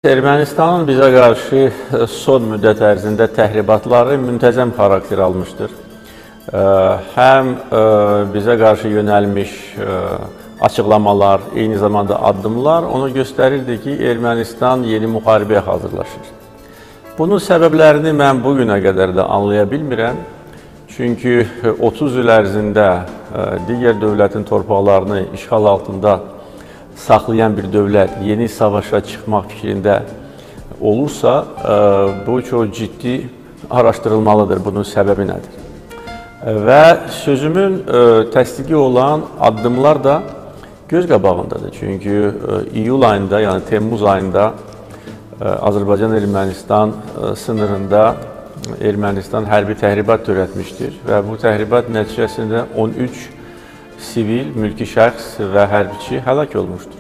Ermənistanın bizə qarşı son müddət ərzində təhribatları müntəzəm xarakter almışdır. Həm bizə qarşı yönəlmiş açıqlamalar, eyni zamanda addımlar onu göstərirdi ki, Ermənistan yeni müharibəyə hazırlaşır. Bunun səbəblərini mən bugünə qədər də anlaya bilmirəm. Çünki 30 il ərzində digər dövlətin torpaqlarını işğal altında saxlayan bir dövlət yeni savaşa çıxmaq fikrində olursa, bu çox ciddi araşdırılmalıdır, bunun səbəbi nədir? Və sözümün təsdiqi olan addımlar da göz qabağındadır. Çünki iyul ayında, yəni Temmuz ayında Azərbaycan-Ermənistan sınırında Ermənistan hərbi təhribat törətmişdir və bu təhribat nəticəsində 13 sivil, mülki şəxs və hərbiçi həlak olmuşdur.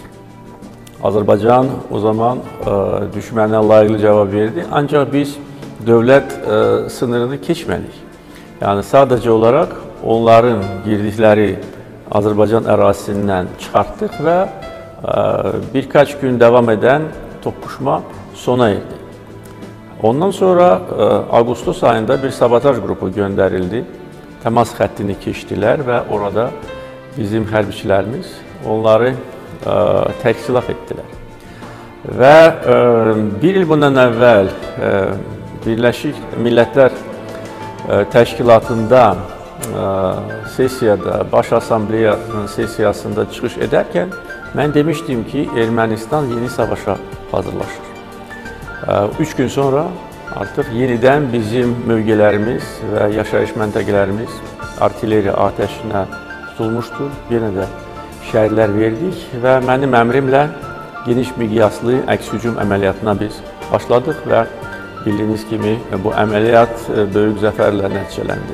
Azərbaycan o zaman düşmənə layiqli cavab verdi, ancaq biz dövlət sınırını keçmədik. Yəni sadəcə olaraq onların girdikləri Azərbaycan ərazisindən çıxartdıq və birkaç gün davam edən toqquşma sona erdi. Ondan sonra Ağustos ayında bir sabotaj qrupu göndərildi. Təmas xəttini keçdilər və orada bizim hərbiçilərimiz onları tərk-silaf etdilər. Və bir il bundan əvvəl Birləşmiş Millətlər Təşkilatında sessiyada, Baş Assambleyanın sessiyasında çıxış edərkən mən demişdim ki, Ermənistan yeni savaşa hazırlaşır. 3 gün sonra artıq yenidən bizim mövqelərimiz və yaşayış məntəqələrimiz artilleriya atəşinə tutulmuşdur. Yenə də şəhidlər verdik və mənim əmrimlə geniş miqyaslı əks-hücum əməliyyatına biz başladıq və bildiyiniz kimi bu əməliyyat böyük zəfərlə nəticələndi.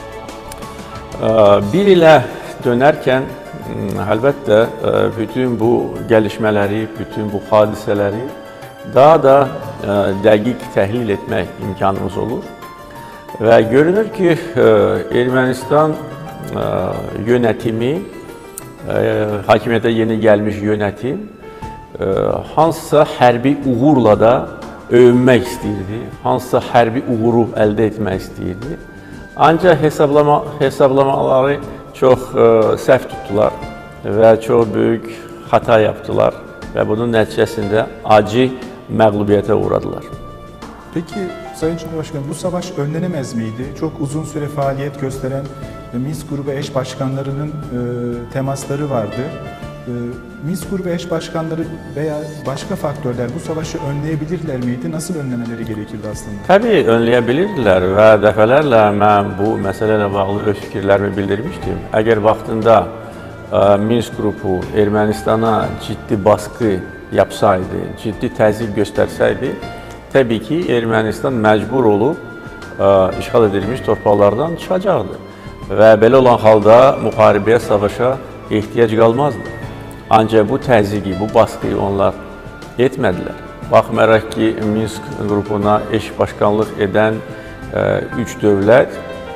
Bir ilə dönərkən əlbəttə bütün bu gəlişmələri, bütün bu hadisələri daha da dəqiq təhlil etmək imkanımız olur. Və görünür ki, Ermənistan yönətimi, hakimiyyətə yeni gəlmiş yönetim hansısa hərbi uğurla da övünmək istəyirdi, hansısa hərbi uğuru əldə etmək istəyirdi. Ancaq hesablamaları çox səhv tutdular və çox böyük xəta yaptılar və bunun nəticəsində acı məğlubiyyətə uğradılar. Peki Sayın Cumhurbaşkanı, bu savaş önlenemez miydi? Çok uzun süre faaliyet gösteren Minsk grubu eş başkanlarının temasları vardı. Minsk grubu eş başkanları veya başka faktörler bu savaşı önleyebilirler miydi? Nasıl önlemeleri gerekirdi aslında? Tabii önləyə bilirdilər və dəfələrlə mən bu məsələ ilə bağlı öz fikirlərimi bildirmişdim. Əgər vaxtında Minsk qrupu Ermənistana ciddi baskı yapsaydı, ciddi təzyiq göstərsəydi, təbii ki, Ermənistan məcbur olub işğal edilmiş torpaqlardan çıxacaqdı. Və belə olan halda müharibəyə, savaşa ehtiyac qalmazdı. Ancaq bu təzyiqi, bu baskıyı onlar etmədilər. Baxmayaraq ki, Minsk qrupuna eş başkanlıq edən 3 dövlət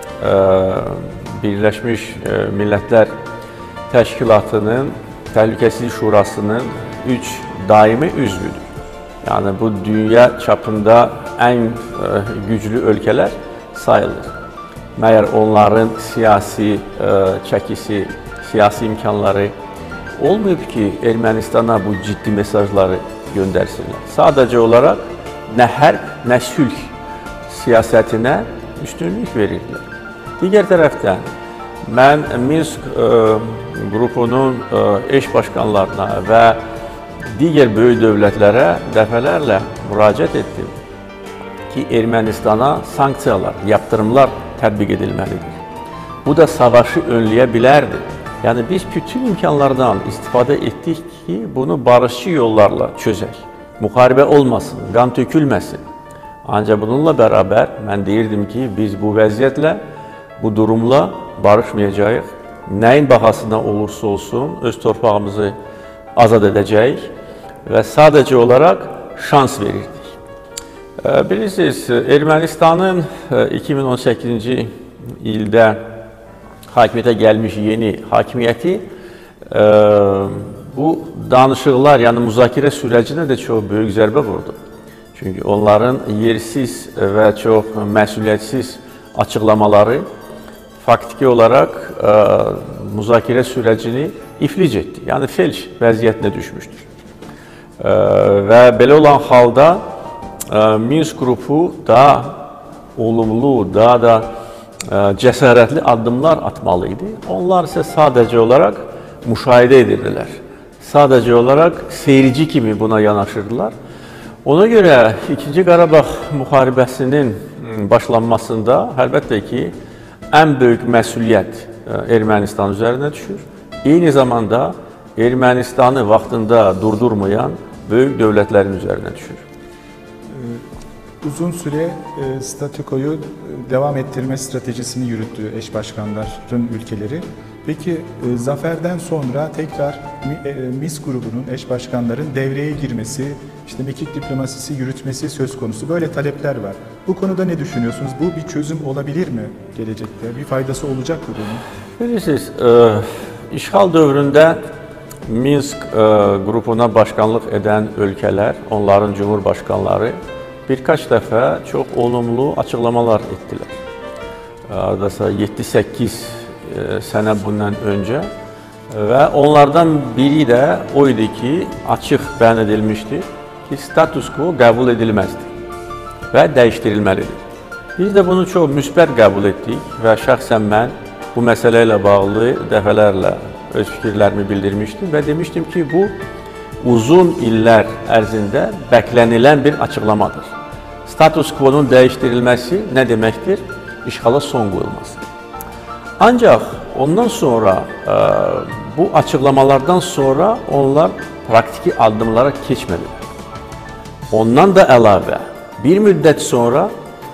Birləşmiş Millətlər Təşkilatının, Təhlükəsizlik Şurasının 3 daimi üzvüdür. Yəni bu dünya çapında ən güclü ölkələr sayılır. Məyər onların siyasi çəkisi, siyasi imkanları olmayıb ki, Ermənistana bu ciddi mesajları göndərsinlər. Sadəcə olaraq nə hərb, nə sülh siyasətinə üstünlük verirdilər. Digər tərəfdən, mən Minsk qrupunun eş başkanlarına və digər böyük dövlətlərə dəfələrlə müraciət etdim ki, Ermənistana sanksiyalar, yaptırımlar tətbiq edilməlidir. Bu da savaşı önləyə bilərdi. Yəni, biz bütün imkanlardan istifadə etdik ki, bunu barışçı yollarla çözək. Müharibə olmasın, qan tökülməsin. Ancaq bununla bərabər mən deyirdim ki, biz bu vəziyyətlə, bu durumla barışmayacağıq. Nəyin bahasına olursa olsun öz torpağımızı azad edəcəyik və sadəcə olaraq şans verirdik. Bilirsiniz, Ermənistanın 2018-ci ildə hakimiyyətə gəlmiş yeni hakimiyyəti bu danışıqlar, yəni müzakirə sürəcinə də çox böyük zərbə vurdu. Çünki onların yersiz və çox məsuliyyətsiz açıqlamaları faktiki olaraq müzakirə sürəcini iflic etdi. Yəni felç vəziyyətinə düşmüşdür. Və belə olan halda Minsk qrupu daha olumlu, daha da cəsarətli addımlar atmalı idi. Onlar isə sadəcə olaraq müşahidə edirdilər. Sadəcə olaraq seyirci kimi buna yanaşırdılar. Ona görə 2-ci Qarabağ müharibəsinin başlanmasında əlbəttə ki, ən böyük məsuliyyət Ermənistan üzərinə düşür. Eyni zamanda Ermənistanı vaxtında durdurmayan böyük dövlətlərin üzərinə düşür. Uzun süre statükoyu devam ettirme stratejisini yürüttü eş başkanların ülkeleri. Peki zaferden sonra tekrar Minsk grubunun eş başkanların devreye girmesi, işte mekik diplomasisi yürütmesi söz konusu. Böyle talepler var. Bu konuda ne düşünüyorsunuz? Bu bir çözüm olabilir mi gelecekte? Bir faydası olacak mı bunun? Bilirsiniz, işğal dövründə Minsk qrupuna başkanlıq edən ölkələr, onların cumhurbaşkanları birkaç dəfə çox olumlu açıqlamalar etdilər. Adasa 7-8 sənə bundan öncə və onlardan biri də o idi ki, açıq bəyan edilmişdi ki, status quo qəbul edilməzdir və dəyişdirilməlidir. Biz də bunu çox müsbət qəbul etdik və şəxsən mən bu məsələ ilə bağlı dəfələrlə öz fikirlərimi bildirmişdim və demişdim ki, bu uzun illər ərzində bəklənilən bir açıqlamadır. Status quo-nun dəyişdirilməsi nə deməkdir? İşğala son qoyulması. Ancaq ondan sonra, bu açıqlamalardan sonra onlar praktiki addımlara keçmədilər. Ondan da əlavə, bir müddət sonra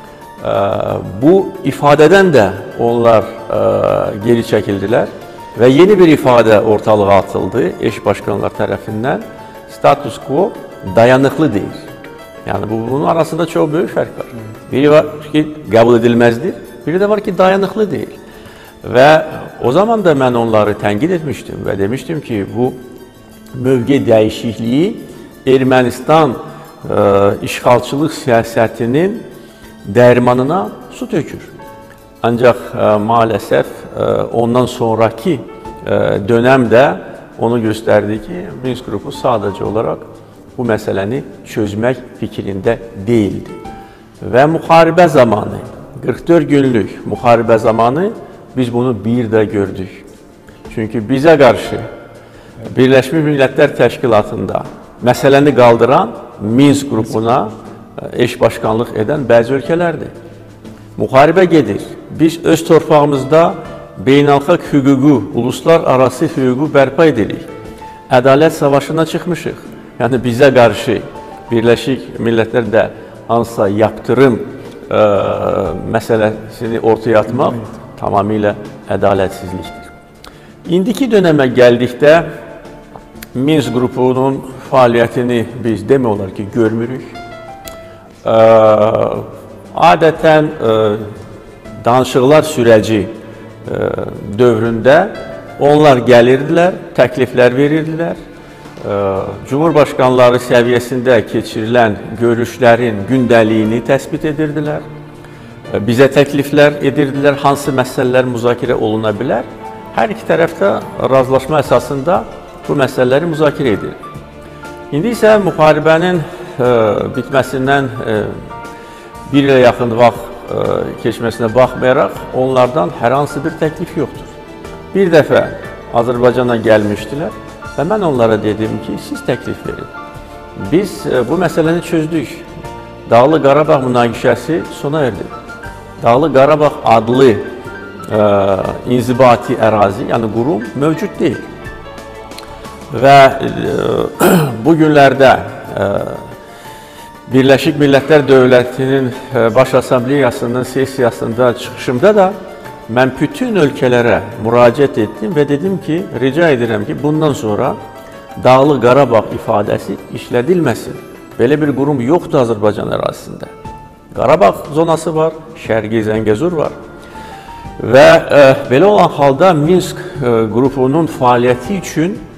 bu ifadədən də onlar geri çəkildilər və yeni bir ifadə ortalığa atıldı eş başkanlar tərəfindən. Status quo dayanıqlı deyil. Yəni bunun arasında çox böyük fərq var. Biri var ki, qəbul edilməzdir, biri də var ki, dayanıqlı deyil. Və o zaman da mən onları tənqid etmişdim və demişdim ki, bu mövqe dəyişikliyi Ermənistan işğalçılıq siyasətinin dərmanına su tökür. Ancaq maalesef ondan sonraki dönəmdə onu göstərdi ki, Minsk qrupu sadəcə olaraq bu məsələni çözmək fikrində deyildi. Və müharibə zamanı, 44 günlük müharibə zamanı biz bunu bir də gördük. Çünki bizə qarşı Birləşmiş Millətlər Təşkilatında məsələni qaldıran Minsk qrupuna eş başkanlıq edən bəzi ölkələrdir. Müharibə gedir. Biz öz torpağımızda beynəlxalq hüququ, uluslararası hüququ bərpa edirik. Ədalət savaşına çıxmışıq. Yəni bizə qarşı Birləşik Millətlər də hansısa yaptırım məsələsini ortaya atmaq tamamilə ədalətsizlikdir. İndiki dönəmə gəldikdə Minsk qrupunun fəaliyyətini biz demək olar ki, görmürük. Adətən danışıqlar sürəci dövründə onlar gəlirdilər, təkliflər verirdilər. Cumhurbaşkanları səviyyəsində keçirilən görüşlərin gündəliyini təsbit edirdilər. Bizə təkliflər edirdilər, hansı məsələlər müzakirə oluna bilər. Hər iki tərəf də razılaşma əsasında bu məsələləri müzakirə edir. İndi isə müharibənin bitməsindən bir ilə yaxın vaxt keçməsinə baxmayaraq, onlardan hər hansı bir təklif yoxdur. Bir dəfə Azərbaycana gəlmişdilər və mən onlara dedim ki, siz təklif verin. Biz bu məsələni çözdük. Dağlıq Qarabağ münaqişəsi sona erdi. Dağlıq Qarabağ adlı inzibati ərazi, yəni qurum mövcud deyil. Və bu günlərdə Birləşik Millətlər Dövlətinin Baş Assambleyasının sessiyasında çıxışımda da mən bütün ölkələrə müraciət etdim və dedim ki, rica edirəm ki, bundan sonra Dağlıq Qarabağ ifadəsi işlədilməsin. Belə bir qurum yoxdur Azərbaycan ərazisində. Qarabağ zonası var, Şərqi Zəngəzur var. Və belə olan halda Minsk qrupunun fəaliyyəti üçün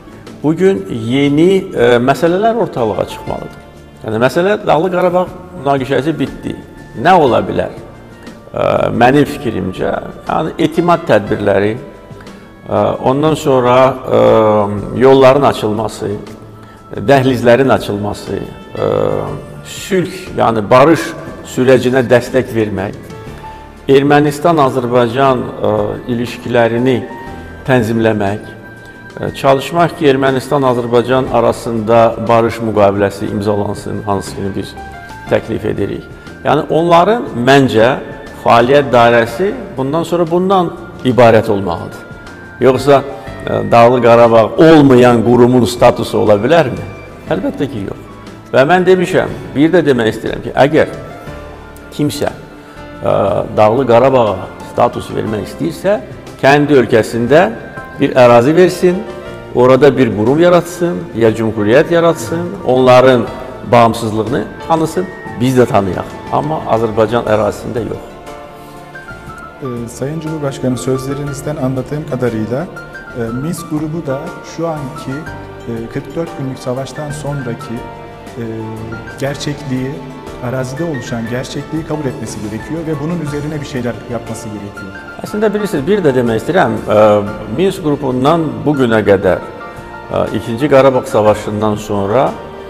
bugün yeni məsələlər ortalığa çıxmalıdır. Yəni, məsələ Dağlıq Qarabağ münaqişəsi bitdi. Nə ola bilər? Mənim fikrimcə, yəni etimad tədbirləri, ondan sonra yolların açılması, dəhlizlərin açılması, sülh, yəni barış sürəcinə dəstək vermək, Ermənistan-Azərbaycan ilişkilərini tənzimləmək, çalışmaq ki, Ermənistan-Azərbaycan arasında barış müqaviləsi imzalansın, hansını biz təklif edirik. Yəni, onların məncə fəaliyyət dairəsi bundan sonra bundan ibarət olmalıdır. Yoxsa Dağlıq Qarabağ olmayan qurumun statusu ola bilərmi? Əlbəttə ki, yox. Və mən demişəm, bir də demək istəyirəm ki, əgər kimsə Dağlıq Qarabağa status vermək istəyirsə, kəndi ölkəsində bir ərazi versin, orada bir qurum yaratsın, ya cümhuriyyət yaratsın, onların bağımsızlığını tanısın, biz də tanıyaq. Amma Azərbaycan ərazisində yox. Sayın Cumhurbaşkanım, sözlerinizden anladığım kadarıyla Minsk grubu da şu anki 44 günlük savaştan sonraki gerçekliği, arazide oluşan gerçekliği kabul etmesi gerekiyor ve bunun üzerine bir şeyler yapması gerekiyor. Əslində bilirsiniz, bir də demək istəyirəm, Minsk qrupundan bugünə qədər, 2-ci Qarabağ Savaşından sonra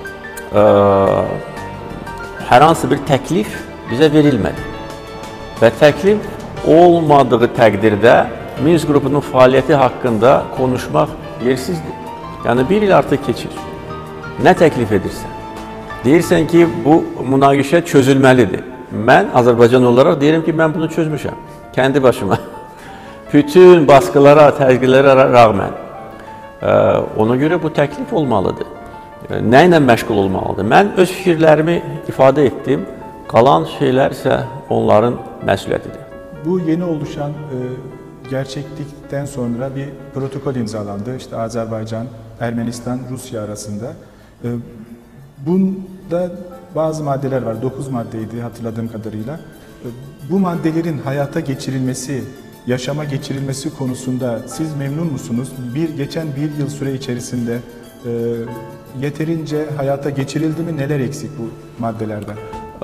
hər hansı bir təklif bizə verilmədi. Və təklif olmadığı təqdirdə Minsk qrupunun fəaliyyəti haqqında konuşmaq yersizdir. Yəni, bir il artıq keçir. Nə təklif edirsən? Deyirsən ki, bu münaqişə çözülməlidir. Mən Azərbaycan olaraq deyirəm ki, mən bunu çözmüşəm. Kəndi başıma. Bütün baskılara, tərqilərə rağmen. Ona görə bu təklif olmalıdır. Nə ilə məşğul olmalıdır? Mən öz fikirlərimi ifadə etdim. Qalan şeylər isə onların məsuliyyətidir. Bu yeni oluşan gerçeklikten sonra bir protokol imzalandı. İşte Azerbaycan, Ermenistan, Rusya arasında. Bunda bazı maddeler var. 9 maddeydi hatırladığım kadarıyla. Bu maddelerin hayata geçirilmesi, yaşama geçirilmesi konusunda siz memnun musunuz? Geçen bir yıl süre içerisinde yeterince hayata geçirildi mi? Neler eksik bu maddelerden?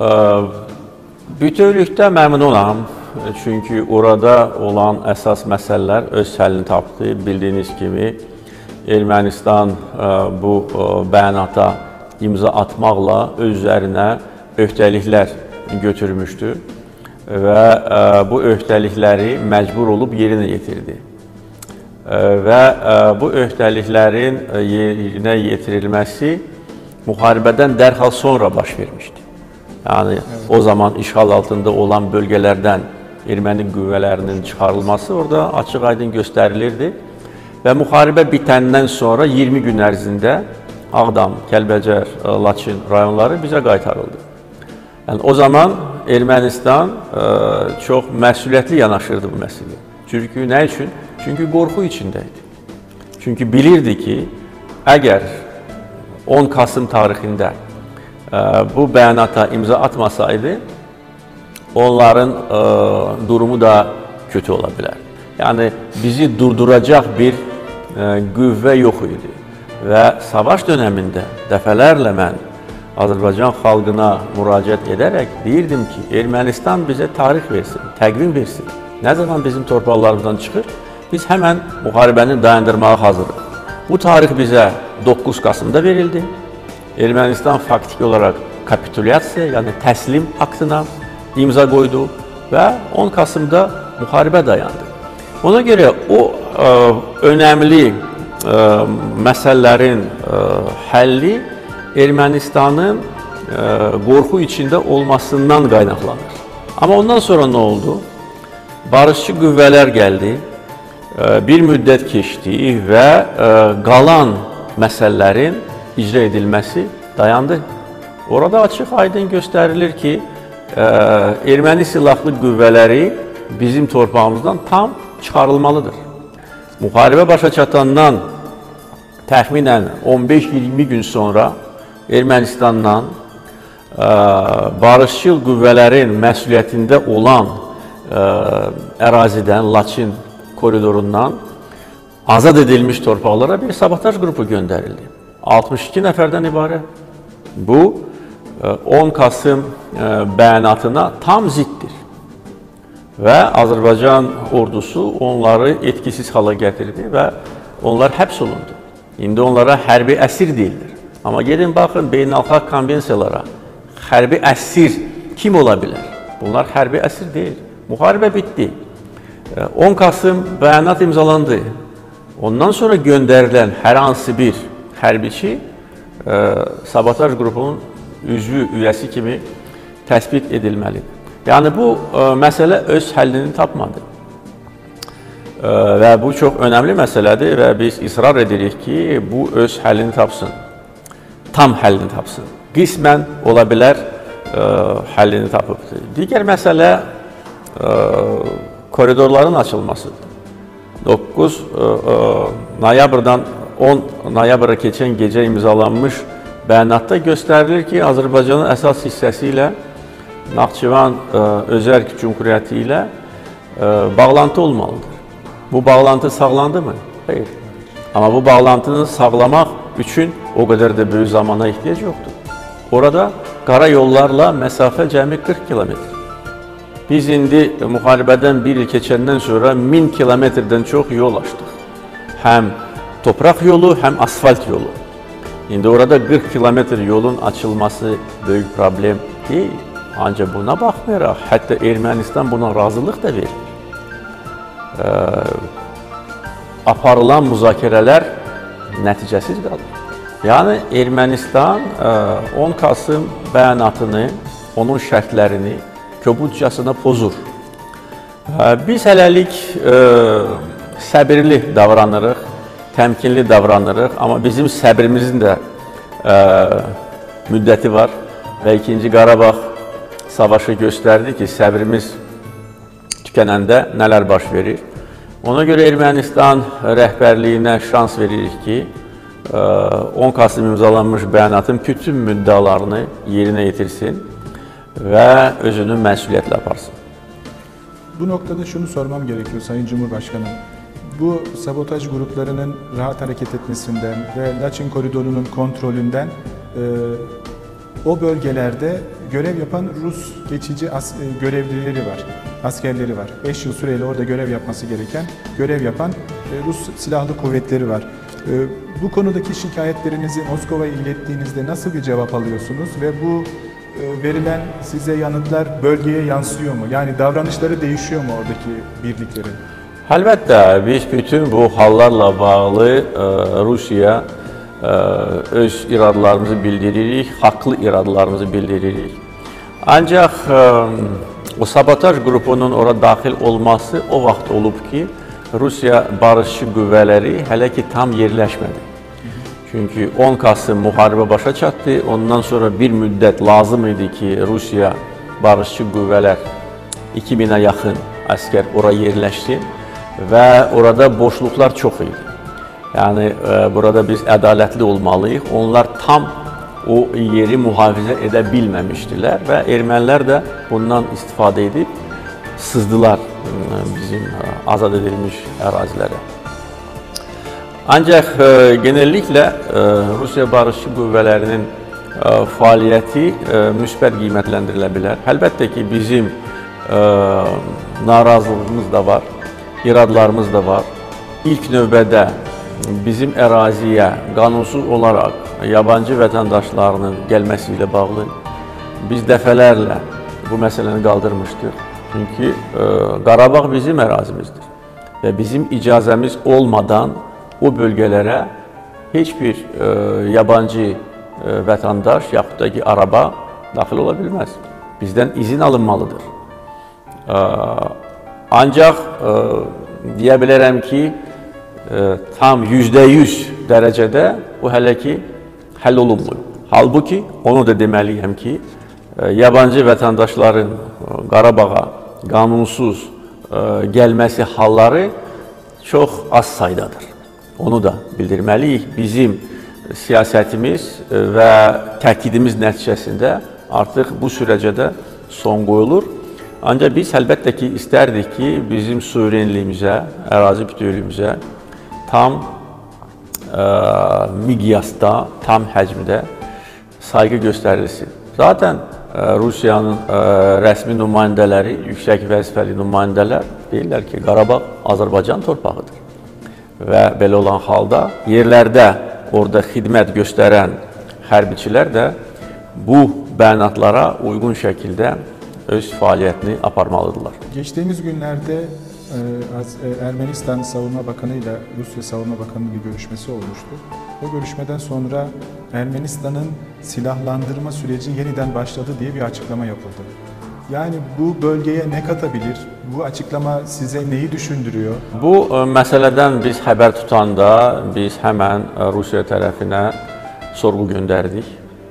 Bütövlükdə məmnunam. Çünki orada olan əsas məsələlər öz həllini tapdı. Bildiyiniz kimi, Ermənistan bu bəyanata imza atmaqla öz üzərinə öhdəliklər götürmüşdür və bu öhdəlikləri məcbur olub yerinə yetirdi. Və bu öhdəliklərin yerinə yetirilməsi müharibədən dərhal sonra baş vermişdi. Yəni, o zaman işğal altında olan bölgələrdən erməni qüvvələrinin çıxarılması orada açıq-aydın göstərilirdi və müharibə bitəndən sonra 20 gün ərzində Ağdam, Kəlbəcər, Laçın rayonları bizə qaytarıldı. Yəni, o zaman Ermənistan çox məsuliyyətli yanaşırdı bu məsələyə. Çünki nə üçün? Çünki qorxu içində idi. Çünki bilirdi ki, əgər 10 Kasım tarixində bu bəyanata imza atmasaydı, onların durumu da kötü ola bilər. Yəni, bizi durduracaq bir qüvvə yox idi. Və savaş dönəmində dəfələrlə mən Azərbaycan xalqına müraciət edərək deyirdim ki, Ermənistan bizə tarix versin, təqvim versin. Nə zaman bizim torpaqlarımızdan çıxır, biz həmən müharibəni dayandırmağa hazırıq. Bu tarix bizə 9 Kasımda verildi. Ermənistan faktiki olaraq kapitulyasiya, yəni təslim aktına imza qoydu və 10 Kasımda müharibə dayandı. Ona görə o önəmli məsələlərin həlli Ermənistanın qorxu içində olmasından qaynaqlanır. Amma ondan sonra nə oldu? Barışçı qüvvələr gəldi, bir müddət keçdi və qalan məsələlərin icra edilməsi dayandı. Orada açıq-aydın göstərilir ki, erməni silahlı qüvvələri bizim torpağımızdan tam çıxarılmalıdır. Müharibə başa çatandan təxminən 15-20 gün sonra Ermənistandan barışçıl qüvvələrin məsuliyyətində olan ərazidən, Laçın koridorundan azad edilmiş torpaqlara bir sabotaj qrupu göndərildi. 62 nəfərdən ibarət. Bu 10 Kasım bəyanatına tam ziddir. Və Azərbaycan ordusu onları etkisiz hala gətirdi və onlar həbs olundu. İndi onlara hərbi əsir deyilir. Amma gedin baxın beynəlxalq konvensiyalara. Hərbi əsir kim ola bilər? Bunlar hərbi əsir deyil. Müharibə bitdi. 10 Kasım bəyanat imzalandı. Ondan sonra göndərilən hər hansı bir hərbiçi sabotaj qrupunun üyəsi kimi təsbit edilməlidir. Yəni bu məsələ öz həllini tapmadı. Və bu çox önəmli məsələdir və biz israr edirik ki, bu öz həllini tapsın. Tam həllini tapsın. Qismən ola bilər həllini tapıbdır. Digər məsələ koridorların açılmasıdır. 9 noyabrdan 10 noyabra keçən gecə imzalanmış bəyanatda göstərilir ki, Azərbaycanın əsas hissəsi ilə Naxçıvan Özərk Cümhuriyyəti ilə bağlantı olmalıdır. Bu bağlantı sağlandı mı? Xeyr. Amma bu bağlantını sağlamaq üçün o qədər də böyük zamana ehtiyac yoxdur. Orada qara yollarla məsafə cəmi 40 kilometr. Biz indi müharibədən bir il keçəndən sonra 1000 kilometrdən çox yol açdıq. Həm topraq yolu, həm asfalt yolu. İndi orada 40 kilometr yolun açılması böyük problem deyil. Ancaq buna baxmayaraq, hətta Ermənistan buna razılıq da verir. Aparılan müzakirələr nəticəsiz qalır. Yəni, Ermənistan 10 Kasım bəyanatını, onun şərtlərini kobudcasına pozur. Biz hələlik səbirli davranırıq, təmkinli davranırıq, amma bizim səbrimizin də müddəti var və 2-ci Qarabağ savaşı göstərdi ki, səbrimiz tükənəndə nələr baş verir. Ona görə Ermənistan rəhbərliyinə şans veririk ki, 10 Kasım imzalanmış bəyanatın bütün müddəalarını yerinə yetirsin və özünü məsuliyyətlə aparsın. Bu noktada şunu sormam gerekiyor Sayın Cumhurbaşkanım. Bu sabotaj gruplarının rahat hareket etmesinden ve Laçin koridorunun kontrolünden o bölgelerde görev yapan Rus geçici görevlileri var, askerleri var. 5 yıl süreyle orada görev yapması gereken, görev yapan Rus silahlı kuvvetleri var. Bu konudaki şikayetlerinizi Moskova'ya ilettiğinizde nasıl bir cevap alıyorsunuz ve bu verilen size yanıtlar bölgeye yansıyor mu? Yani davranışları değişiyor mu oradaki birliklerin? Əlbəttə, biz bütün bu hallarla bağlı Rusiyaya öz iradlarımızı bildiririk, haqlı iradlarımızı bildiririk. Ancaq o sabotaj qrupunun ora daxil olması o vaxt olub ki, Rusiya barışçı qüvvələri hələ ki tam yerləşmədi. Çünki 10 Kasım müharibə başa çatdı, ondan sonra bir müddət lazım idi ki, Rusiya barışçı qüvvələr 2000-ə yaxın əskər ora yerləşsin və orada boşluqlar çox idi. Yəni, burada biz ədalətli olmalıyıq. Onlar tam o yeri mühafizə edə bilməmişdilər və ermənilər də bundan istifadə edib sızdılar bizim azad edilmiş ərazilərə. Ancaq genelliklə Rusiya barışçı qüvvələrinin fəaliyyəti müsbət qiymətləndirilə bilər. Əlbəttə ki, bizim narazılığımız da var, iradlarımız da var. İlk növbədə bizim əraziyə qanunsuz olaraq yabancı vətəndaşlarının gəlməsi ilə bağlı biz dəfələrlə bu məsələni qaldırmışdıq. Çünki Qarabağ bizim ərazimizdir və bizim icazəmiz olmadan o bölgələrə heç bir yabancı vətəndaş yaxud da ki, araba daxil ola bilməz. Bizdən izin alınmalıdır. Ancaq deyə bilərəm ki, tam %100 dərəcədə bu hələ ki həll olunmuyor. Halbuki onu da deməliyəm ki, yabancı vətəndaşların Qarabağa qanunsuz gəlməsi halları çox az saydadır. Onu da bildirməliyik. Bizim siyasətimiz və təkidimiz nəticəsində artıq bu sürəcədə son qoyulur. Ancaq biz əlbəttə ki, istərdik ki, bizim suverenliyimizə, ərazi bütövlüyümüzə tam miqyasda, tam həcmdə sayğı göstərilsin. Zaten Rusiyanın rəsmi nümayəndələri, yüksək vəzifəli nümayəndələr deyirlər ki, Qarabağ Azərbaycan torpağıdır. Və belə olan halda yerlərdə orada xidmət göstərən hərbiçilər də bu bəyanatlara uyğun şəkildə öz fəaliyyətini aparmalıdırlar. Geçtiğimiz günlerde Ermenistan Savunma Bakanı ile Rusya Savunma Bakanı'nın bir görüşmesi olmuştu. O görüşmeden sonra Ermenistan'ın silahlandırma süreci yeniden başladı diye bir açıklama yapıldı. Yani bu bölgeye ne katabilir? Bu açıklama size neyi düşündürüyor? Bu məsələdən biz xəbər tutanda biz həmən Rusiya tərəfinə sorğu göndərdik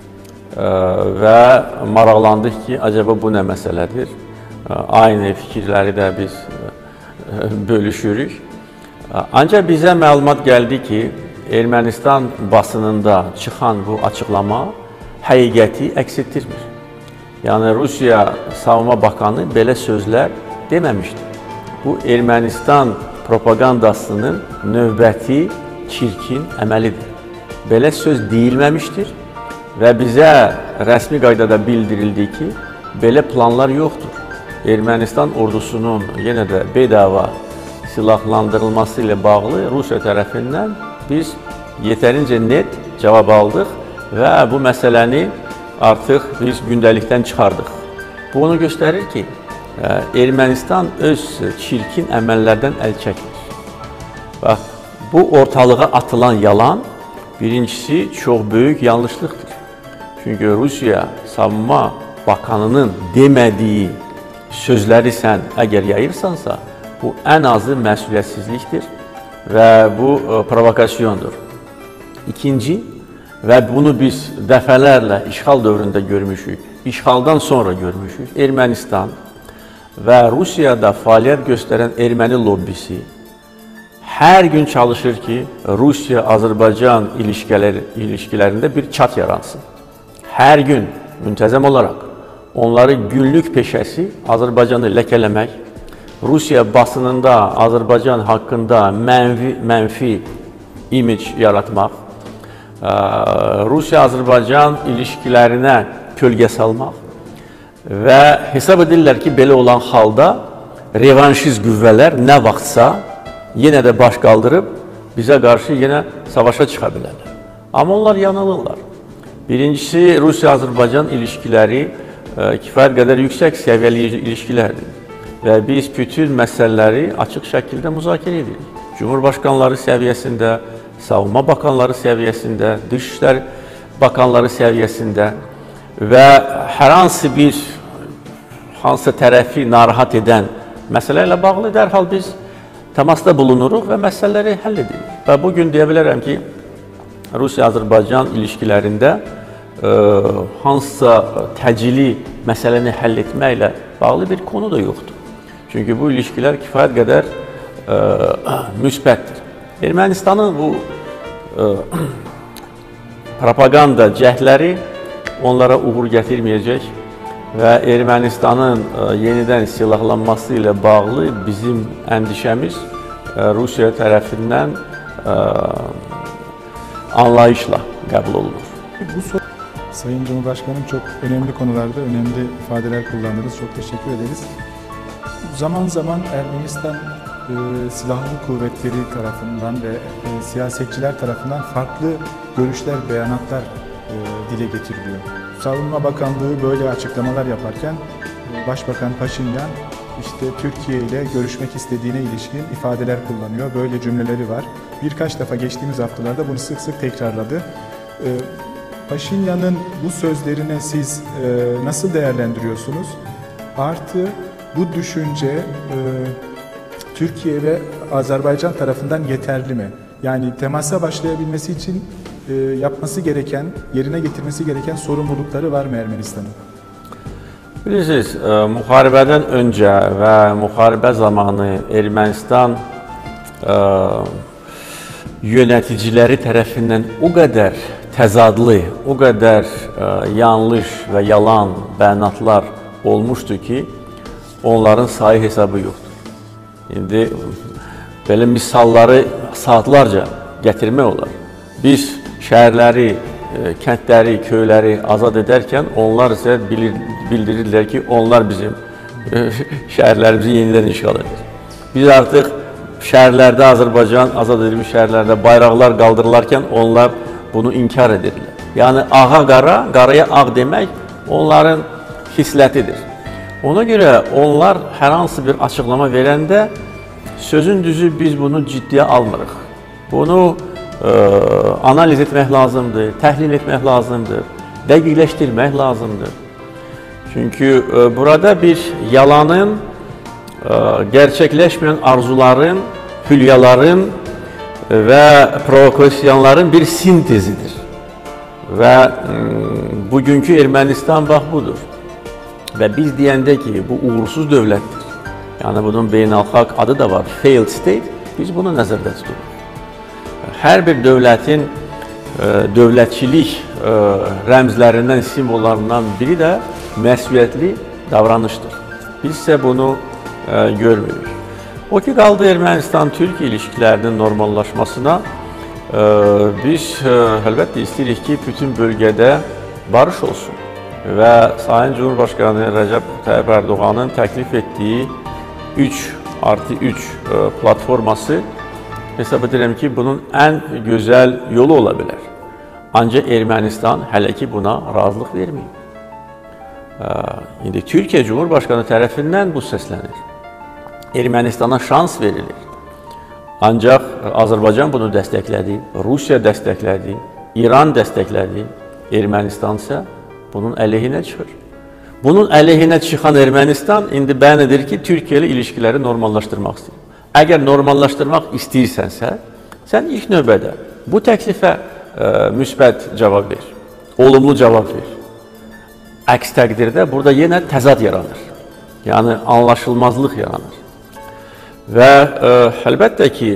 və maraqlandıq ki, acaba bu nə məsələdir? Aynı fikirləri də biz bölüşürük. Ancaq bizə məlumat gəldi ki, Ermənistan basınında çıxan bu açıqlama həqiqəti əks etdirmir. Yəni, Rusiya Savunma Bakanı belə sözlər deməmişdir. Bu, Ermənistan propagandasının növbəti çirkin əməlidir. Belə söz deyilməmişdir və bizə rəsmi qaydada bildirildi ki, belə planlar yoxdur. Ermənistan ordusunun yenə də bedava silahlandırılması ilə bağlı Rusiya tərəfindən biz yetərincə net cavab aldıq və bu məsələni artıq biz gündəlikdən çıxardıq. Bu onu göstərir ki, Ermənistan öz çirkin əməllərdən əl çəkmir. Bax, bu ortalığa atılan yalan birincisi çox böyük yanlışlıqdır. Çünki Rusiya Savunma Bakanının demədiyi sözləri sən əgər yayırsansa, bu ən azı məsuliyyətsizlikdir və bu provokasyondur. İkinci, və bunu biz dəfələrlə işğal dövründə görmüşük, işğaldan sonra görmüşük, Ermənistan və Rusiyada fəaliyyət göstərən erməni lobbisi hər gün çalışır ki, Rusiya-Azərbaycan ilişkilərində bir çat yaransın. Hər gün, müntəzəm olaraq, onları günlük peşəsi Azərbaycanı ləkələmək, Rusiya basınında Azərbaycan haqqında mənfi imic yaratmaq, Rusiya-Azərbaycan ilişkilərinə kölgə salmaq və hesab edirlər ki, belə olan halda revanşist qüvvələr nə vaxtsa yenə də baş qaldırıb bizə qarşı yenə savaşa çıxa bilərlər. Amma onlar yanılırlar. Birincisi, Rusiya-Azərbaycan ilişkiləri kifayət qədər yüksək səviyyəli ilişkilərdir və biz bütün məsələləri açıq şəkildə müzakirə edirik. Cumhurbaşqanları səviyyəsində, savunma bakanları səviyyəsində, dışişlər bakanları səviyyəsində və hər hansı bir tərəfi narahat edən məsələ ilə bağlı dərhal biz təmasda bulunuruq və məsələləri həll edirik. Və bugün deyə bilərəm ki, Rusiya-Azərbaycan ilişkilərində hansısa təcili məsələni həll etməklə bağlı bir konu da yoxdur. Çünki bu ilişkilər kifayət qədər müsbətdir. Ermənistanın bu propaganda cəhdləri onlara uğur gətirməyəcək və Ermənistanın yenidən silahlanması ilə bağlı bizim əndişəmiz Rusiya tərəfindən anlayışla qəbul olunur. Sayın Cumhurbaşkanım, çok önemli konularda önemli ifadeler kullandınız. Çok teşekkür ederiz. Zaman zaman Ermenistan silahlı kuvvetleri tarafından ve siyasetçiler tarafından farklı görüşler, beyanatlar dile getiriliyor. Savunma Bakanlığı böyle açıklamalar yaparken Başbakan Paşinyan işte Türkiye ile görüşmek istediğine ilişkin ifadeler kullanıyor. Böyle cümleleri var. Birkaç defa geçtiğimiz haftalarda bunu sık sık tekrarladı. Paşinyan'ın bu sözlerine siz nasıl değerlendiriyorsunuz? Artı bu düşünce Türkiye ve Azerbaycan tarafından yeterli mi? Yani temasa başlayabilmesi için yapması gereken, yerine getirmesi gereken sorumlulukları var mı Ermenistan'ın? Bilirsiniz, müharibədən öncə və müharibə zamanı Ermənistan yöneticiləri tərəfindən o qədər təzadlı, o qədər yanlış və yalan bəyanatlar olmuşdu ki, onların sayı hesabı yoxdur. İndi belə misalları saatlarca gətirmək olar. Biz şəhərləri, kəndləri, köyləri azad edərkən onlar isə bildirirlər ki, onlar bizim şəhərlərimizi yenidən işğal edir. Biz artıq şəhərlərdə, Azərbaycan azad edilmiş şəhərlərdə bayraqlar qaldırılarkən onlar bunu inkar edirlər. Yəni, ağa qara, qaraya ağ demək onların xislətidir. Ona görə onlar hər hansı bir açıqlama verəndə sözün düzü biz bunu ciddiyə almırıq. Bunu analiz etmək lazımdır, təhlil etmək lazımdır, dəqiqləşdirmək lazımdır. Çünki burada bir yalanın, gerçekleşmeyen arzuların, hülyaların ve provokasiyonların bir sintezidir. Ve bugünkü Ermənistan bax budur. Ve biz deyəndə ki, bu uğursuz dövlətdir. Yani bunun beynəlxalq adı da var, failed state. Biz bunu nəzərdə tuturuq. Hər bir dövlətin dövlətçilik rəmzlərindən, simvollarından biri də məsuliyyətli davranışdır. Biz isə bunu görmürük. O ki, qaldı Ermənistan-Türkiyə ilişkilərinin normallaşmasına, biz əlbəttə istəyirik ki, bütün bölgədə barış olsun. Və Sayın Cumhurbaşkanı Rəcəb Tayyip Erdoğan'ın təklif etdiyi 3+3 platforması hesab edirəm ki, bunun ən gözəl yolu ola bilər. Ancaq Ermənistan hələ ki buna razılıq verməyib. İndi Türkiyə Cumhurbaşkanı tərəfindən bu səslənir. Ermənistana şans verilir. Ancaq Azərbaycan bunu dəstəklədi, Rusiya dəstəklədi, İran dəstəklədi, Ermənistan isə bunun əleyhinə çıxır. Bunun əleyhinə çıxan Ermənistan indi bəyan edir ki, Türkiyə ilə ilişkiləri normallaşdırmaq istəyir. Əgər normallaşdırmaq istəyirsənsə, sən ilk növbədə bu təklifə müsbət cavab ver, olumlu cavab ver. Əks təqdirdə burada yenə təzad yaranır, yəni anlaşılmazlıq yaranır. Və əlbəttə ki,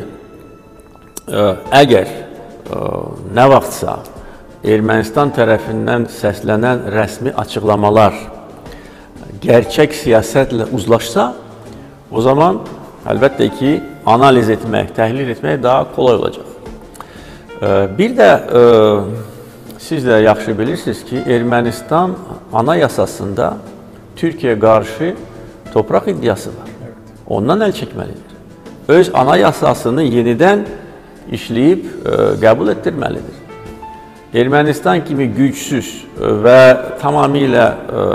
əgər nə vaxtsa Ermənistan tərəfindən səslənən rəsmi açıqlamalar gerçək siyasətlə uzlaşsa, o zaman əlbəttə ki, analiz etmək, təhlil etmək daha kolay olacaq. Bir də siz də yaxşı bilirsiniz ki, Ermənistan anayasasında Türkiyə qarşı torpaq iddiası var. Ondan əl çəkməlidir. Öz anayasasını yenidən işləyib qəbul etdirməlidir. Ermənistan kimi gücsüz və tamamilə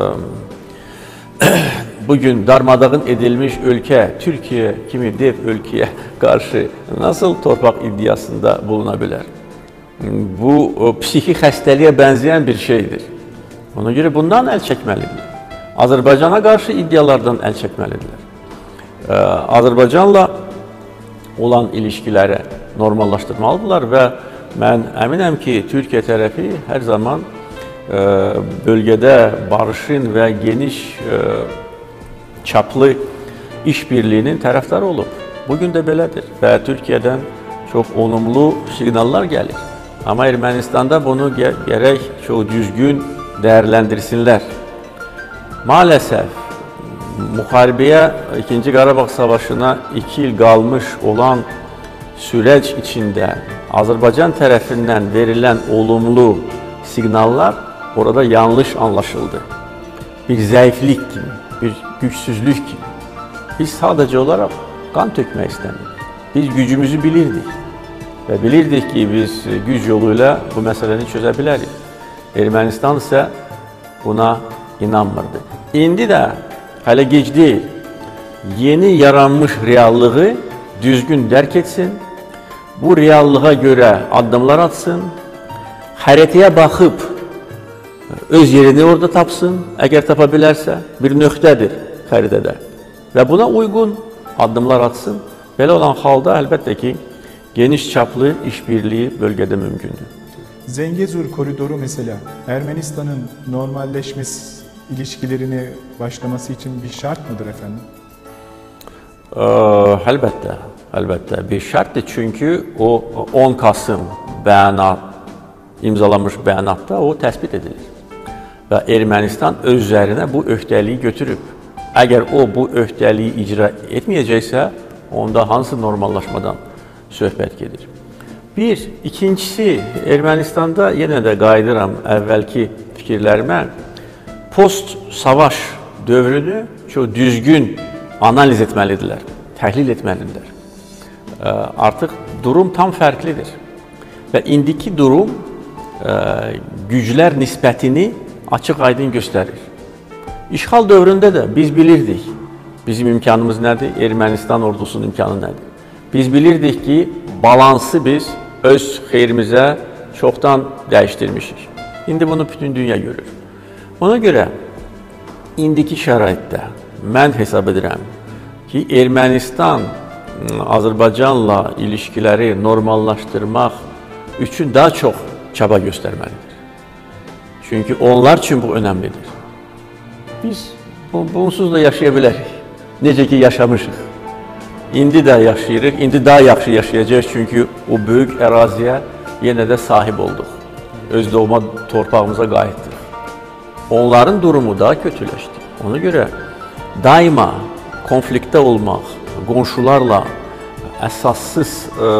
bugün darmadağın edilmiş ölkə, Türkiyə kimi dev ölkəyə qarşı nasıl torpaq iddiasında buluna bilər? Bu, psixi xəstəliyə bənzəyən bir şeydir. Ona görə bundan əl çəkməlidir. Azərbaycana qarşı iddialardan əl çəkməlidirlər. Azərbaycanla olan ilişkiləri normallaşdırmalıdırlar və mən əminəm ki, Türkiyə tərəfi hər zaman bölgədə barışın və geniş çaplı işbirliyinin tərəfdarı olub. Bugün də belədir və Türkiyədən çox olumlu siqnallar gəlir. Amma Ermənistanda bunu gərək çox düzgün dəyərləndirsinlər. Maalesef müharibəyə, 2-ci Qarabağ Savaşına 2 il qalmış olan süreç içində Azərbaycan tərəfindən verilən olumlu siqnallar orada yanlış anlaşıldı. Bir zəiflik kimi, bir gücsüzlük kimi. Biz sadəcə olaraq qan tökmək istəmirik. Biz gücümüzü bilirdik və bilirdik ki, biz güc yolu ilə bu məsələni çözə bilərik. Ermənistan isə buna inanmırdı. İndi də hələ gec deyil, yeni yaranmış reallığı düzgün dərk etsin, bu reallığa görə addımlar atsın, xəritəyə baxıb öz yerini orada tapsın, əgər tapa bilərsə, bir nöqtədir xəritədə və buna uyğun addımlar atsın. Belə olan halda əlbəttə ki, geniş çaplı işbirliği bölgədə mümkündür. Zengezur koridoru mesela Ermenistan'ın normalleşmesi ilişkilerini başlaması için bir şart mıdır efendim? Əlbəttə bir şartdır. Çünki o 10 Kasım imzalanmış bəyanatda o təsbit edilir. Və Ermənistan öz üzərinə bu öhdəliyi götürüb. Əgər o bu öhdəliyi icra etməyəcəksə, onda hansı normallaşmadan söhbət gedir. Bir, ikincisi, Ermənistanda yenə də qayıdıram əvvəlki fikirlərimə, post-savaş dövrünü çox düzgün analiz etməlidirlər, təhlil etməlidirlər. Artıq durum tam fərqlidir və indiki durum güclər nisbətini açıq-aydın göstərir. İşğal dövründə də biz bilirdik, bizim imkanımız nədir, Ermənistan ordusunun imkanı nədir. Biz bilirdik ki, balansı biz öz xeyrimizə çoxdan dəyişdirmişik. İndi bunu bütün dünya görür. Ona görə indiki şəraitdə mən hesab edirəm ki, Ermənistan Azərbaycanla ilişkiləri normallaşdırmaq üçün daha çox çaba göstərməlidir. Çünki onlar üçün bu önəmlidir. Biz bunsuz da yaşaya bilərik. Necə ki, yaşamışıq. İndi də yaşayırıq, indi daha yaxşı yaşayacağıq çünki o böyük əraziyə yenə də sahib olduq. Öz doğma torpağımıza qayıtdıq. Onların durumu daha kötüləşdi. Ona görə daima konfliktdə olmaq, qonşularla əsassız,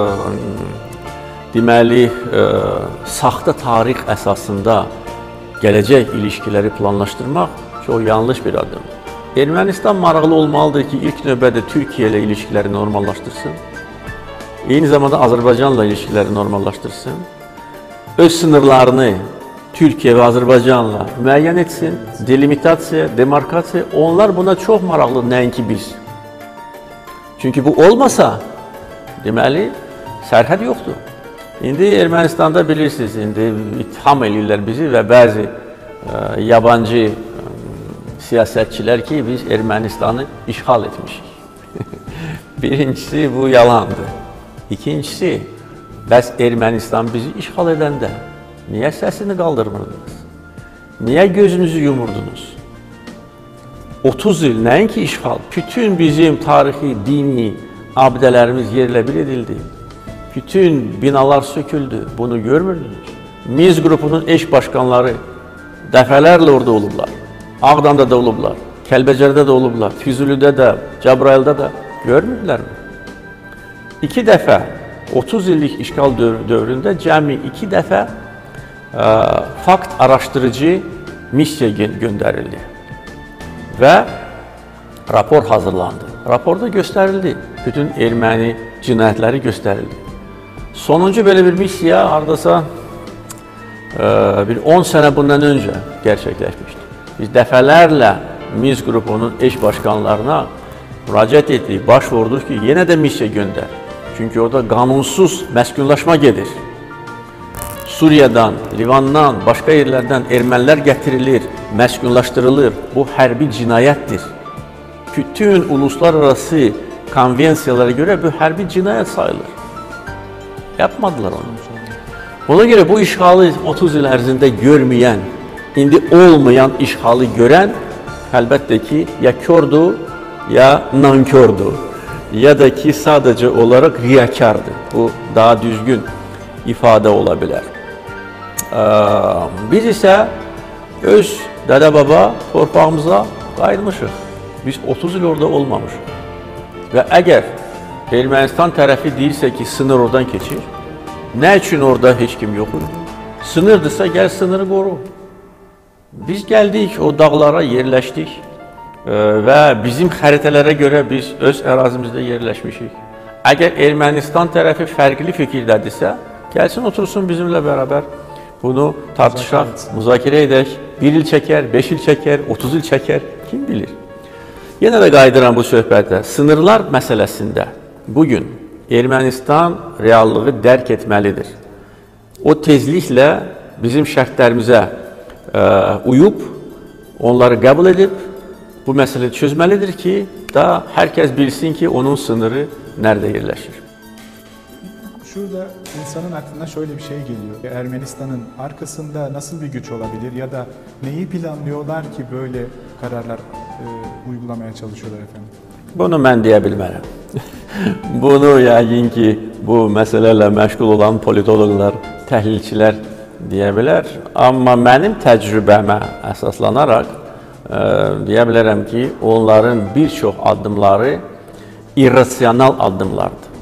deməli, saxta tarix əsasında gələcək ilişkiləri planlaşdırmaq çox yanlış bir addımdır. Ermənistan maraqlı olmalıdır ki, ilk növbədə Türkiyə ilə ilişkiləri normallaşdırsın. Eyni zamanda Azərbaycanla ilişkiləri normallaşdırsın. Öz sınırlarını Türkiyə və Azərbaycanla müəyyən etsin, delimitasiya, demarkasiya, onlar buna çox maraqlı, nəinki biz. Çünki bu olmasa, deməli, sərhəd yoxdur. İndi Ermənistanda bilirsiniz, indi itham edirlər bizi və bəzi yabancı siyasətçilər ki, biz Ermənistanı işğal etmişik. Birincisi, bu yalandır. İkincisi, bəs Ermənistan bizi işğal edəndə niyə səsini qaldırmırdınız? Niyə gözünüzü yumurdunuz? 30 il nəinki işğal, bütün bizim tarixi, dini abidələrimiz yerlə bir edildi. Bütün binalar söküldü, bunu görmürdünüz. Minsk qrupunun eş başkanları dəfələrlə orada olublar. Ağdamda da olublar, Kəlbəcərdə də olublar, Füzulidə də, Cəbrayılda da görmürdülərmi? 2 dəfə, 30 illik işğal dövründə cəmi 2 dəfə fakt araşdırıcı missiya göndərildi və rapor hazırlandı. Raporda göstərildi, bütün erməni cinayətləri göstərildi. Sonuncu belə bir missiya hardasa bir 10 sənə bundan öncə gerçəkləşmişdi. Biz dəfələrlə Minsk qrupunun eş başkanlarına müraciət etdik, baş vurduq ki, yenə də missiya göndər. Çünki orada qanunsuz məskunlaşma gedir. Suriyadan, Livandan, başqa yerlərdən ermənilər gətirilir, məskunlaşdırılır. Bu hərbi cinayətdir. Bütün uluslararası konvensiyalara görə bu hərbi cinayət sayılır. Yapmadılar onu. Ona görə bu işğalı 30 il ərzində görməyən, indi olmayan işğalı görən, əlbəttə ki, ya kördür, ya nankördür, ya da ki, sadəcə olaraq riyakardır. Bu, daha düzgün ifadə ola bilər. Biz isə öz dədə-baba torpağımıza qayıtmışıq. Biz 30 il orada olmamışıq. Və əgər Ermənistan tərəfi deyirsə ki, sınır oradan keçir, nə üçün orada heç kim yox idi? Sınırdırsa, gəl sınırı qoru. Biz gəldik, o dağlara yerləşdik və bizim xəritələrə görə biz öz ərazimizdə yerləşmişik. Əgər Ermənistan tərəfi fərqli fikirdədirsə, gəlsin, otursun bizimlə bərabər. Bunu tartışaq, müzakirə edək, 1 il çəkər, 5 il çəkər, 30 il çəkər, kim bilir? Yenə də qayıdıram bu söhbətə. Sınırlar məsələsində bugün Ermənistan reallığı dərk etməlidir. O tezliklə bizim şərtlərimizə uyub, onları qəbul edib, bu məsələyi çözməlidir ki, da hər kəs bilsin ki, onun sınırı nerede yerləşir. Şurada insanın aklına şöyle bir şey geliyor. Ermenistan'ın arkasında nasıl bir güç olabilir ya da neyi planlıyorlar ki böyle kararlar uygulamaya çalışıyorlar efendim? Bunu mən deyə bilmərəm. Bunu yəqin ki, bu məsələlərlə məşğul olan politologlar, təhlilçilər deyə bilər. Amma mənim təcrübəmə əsaslanaraq deyə bilərəm ki, onların bir çox addımları irrasional addımlardır.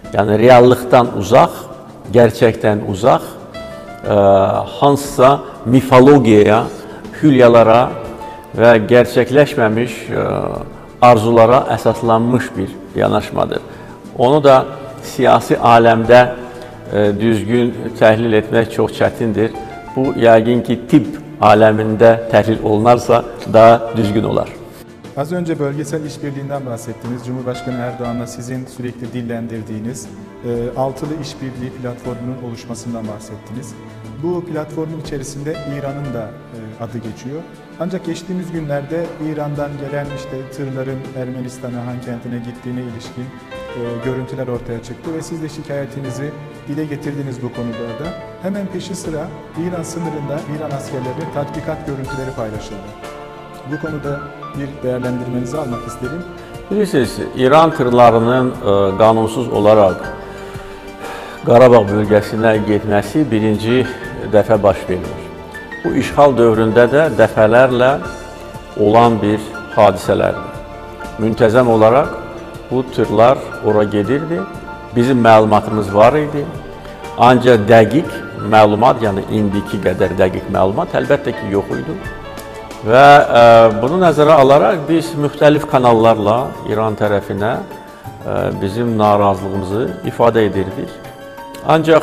Yəni reallıqdan uzaq, gerçəkdən uzaq, hansısa mifologiyaya, hülyalara və gerçəkləşməmiş arzulara əsaslanmış bir yanaşmadır. Onu da siyasi aləmdə düzgün təhlil etmək çox çətindir. Bu, yəqin ki, tibb aləmində təhlil olunarsa daha düzgün olar. Az önce bölgesel işbirliğinden bahsettiniz. Cumhurbaşkanı Erdoğan'la sizin sürekli dillendirdiğiniz altılı işbirliği platformunun oluşmasından bahsettiniz. Bu platformun içerisinde İran'ın da adı geçiyor. Ancak geçtiğimiz günlerde İran'dan gelen tırların Ermenistan'a, Han kentine gittiğine ilişkin görüntüler ortaya çıktı ve siz de şikayetinizi dile getirdiniz bu konularda. Hemen peşi sıra İran sınırında İran askerlerinin tatbikat görüntüleri paylaşıldı. Bu konuda bir değerlendirmenizi almak isterim. Bilirsiniz, İran tırlarının qanunsuz olaraq Qarabağ bölgəsinə getməsi birinci dəfə baş verir. Bu işğal dövründə də dəfələrlə olan bir hadisələrdir. Müntəzəm olaraq bu tırlar ora gedirdi. Bizim məlumatımız var idi. Ancaq dəqiq məlumat, yəni indiki qədər dəqiq məlumat əlbəttə ki, yox idi. Və bunu nəzərə alaraq biz müxtəlif kanallarla İran tərəfinə bizim narazılığımızı ifadə edirdik. Ancaq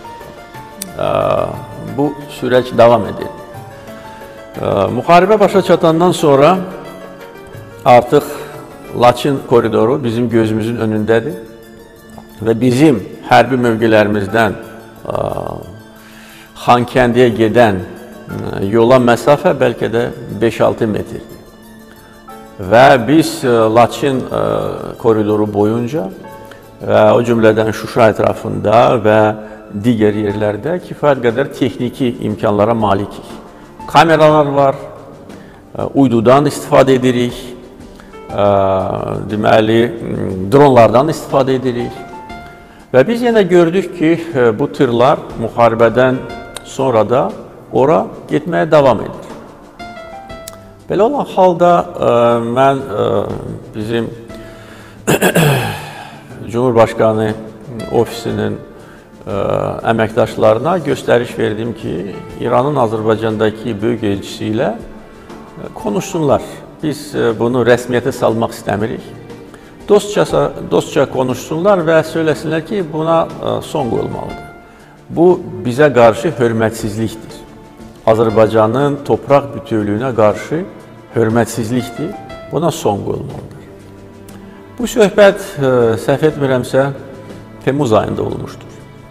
bu süreç davam edir. Müharibə başa çatandan sonra artıq Laçın koridoru bizim gözümüzün önündədir və bizim hərbi mövqelərimizdən Xankəndiyə gedən yola məsafə bəlkə də 5-6 metrdir. Və biz Laçın koridoru boyunca və o cümlədən Şuşa ətrafında və digər yerlərdə kifayət qədər texniki imkanlara malikik. Kameralar var, uydudan istifadə edirik, deməli, dronlardan istifadə edirik. Və biz yenə gördük ki, bu tırlar müharibədən sonra da ora getməyə davam edir. Belə olan halda mən bizim Cumhurbaşkanı ofisinin əməkdaşlarına göstəriş verdim ki, İranın Azərbaycandakı böyük elçisi ilə konuşsunlar. Biz bunu rəsmiyyətə salmaq istəmirik. Dostca konuşsunlar və söyləsinlər ki, buna son qoyulmalıdır. Bu, bizə qarşı hörmətsizlikdir. Azərbaycanın torpaq bütövlüyünə qarşı hörmətsizlikdir. Buna son qoyulmalıdır. Bu söhbət, səhv etmirəmsə, Temmuz ayında olmuşdur.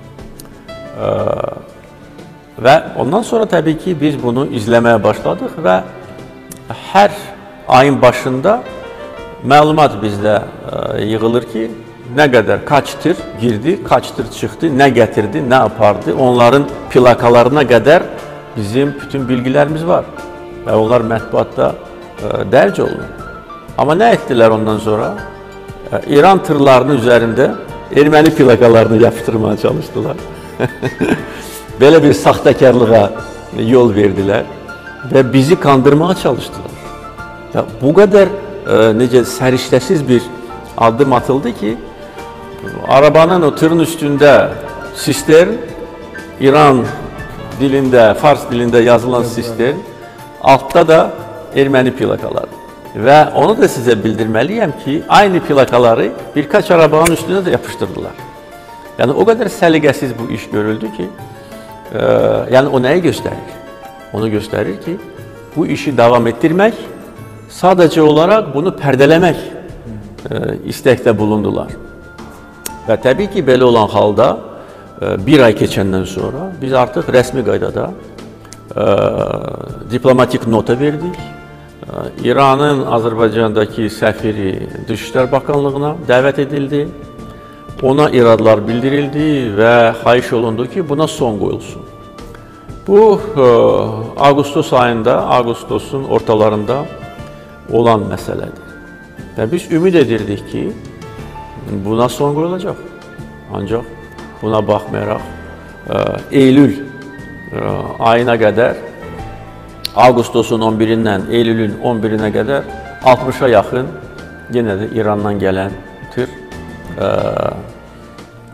Və ondan sonra təbii ki, biz bunu izləməyə başladıq və hər ayın başında məlumat bizdə yığılır ki, nə qədər, kaç tır girdi, kaç tır çıxdı, nə gətirdi, nə apardı, onların plakalarına qədər bizim bütün bilgilərimiz var və onlar mətbuatda dərc olunur. Amma nə etdilər ondan sonra? İran tırlarının üzərində erməni plakalarını yapışdırmaya çalışdılar. Belə bir saxtakarlığa yol verdilər və bizi kandırmaya çalışdılar. Ya, bu qədər necə səriştəsiz bir addım atıldı ki, arabanın o tırın üstündə sistern, İran dilində, Fars dilində yazılan sistern, altda da erməni plakaları. Və onu da sizə bildirməliyəm ki, aynı plakaları birkaç arabanın üstünə də yapışdırdılar. Yəni, o qədər səliqəsiz bu iş görüldü ki, yəni o nəyi göstərir? Onu göstərir ki, bu işi davam etdirmək, sadəcə olaraq bunu pərdələmək istəkdə bulundular. Və təbii ki, belə olan halda bir ay keçəndən sonra biz artıq rəsmi qaydada diplomatik nota verdik. İranın Azərbaycandakı səfiri Dışişlər Bakanlığına dəvət edildi. Ona iradlar bildirildi və xahiş olundu ki, buna son qoyulsun. Bu, Ağustos ayında, Ağustosun ortalarında olan məsələdir. Və biz ümid edirdik ki, buna son qoyulacaq. Ancaq buna baxmayaraq, Eylül ayına qədər, Ağustosun 11-dən Eylülün 11-nə qədər 60-a yaxın yenə də İrandan gələn tır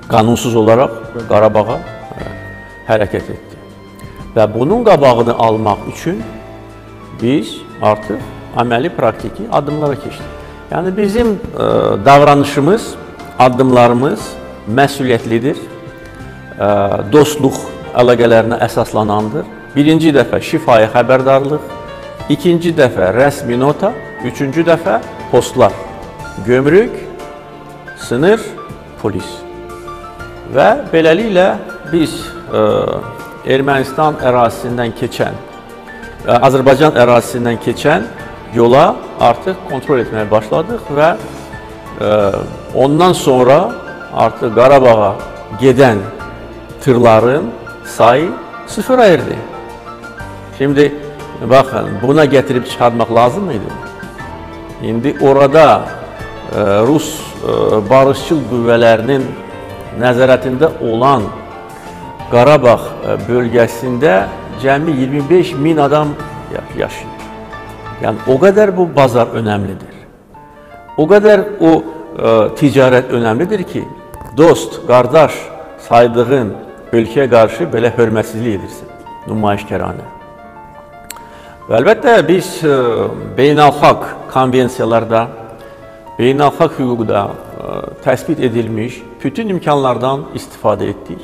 qanunsuz olaraq Qarabağa hərəkət etdi. Və bunun qabağını almaq üçün biz artıq əməli praktiki addımlara keçdik. Yəni bizim davranışımız, addımlarımız məsuliyyətlidir, dostluq əlaqələrinə əsaslanandır. Birinci dəfə şifahi xəbərdarlıq, ikinci dəfə rəsmi nota, üçüncü dəfə postlar, gömrük, sınır, polis. Və beləliklə biz Ermənistan ərazisindən keçən, Azərbaycan ərazisindən keçən yola artıq kontrol etməyə başladıq və ondan sonra artıq Qarabağa gedən tırların sayı sıfıra erdi. Şimdi baxın, buna gətirib çıxartmaq lazım idi. İndi orada Rus barışçıl qüvvələrinin nəzarətində olan Qarabağ bölgəsində cəmi 25 min adam yaşayır. Yəni o qədər bu bazar önəmlidir. O qədər o ticarət önəmlidir ki, dost, qardaş saydığın ölkəyə qarşı belə hörmətsizlik edirsən, nümayişkəranə. Və əlbəttə biz beynəlxalq konvensiyalarda, beynəlxalq hüquqda təsbit edilmiş bütün imkanlardan istifadə etdik.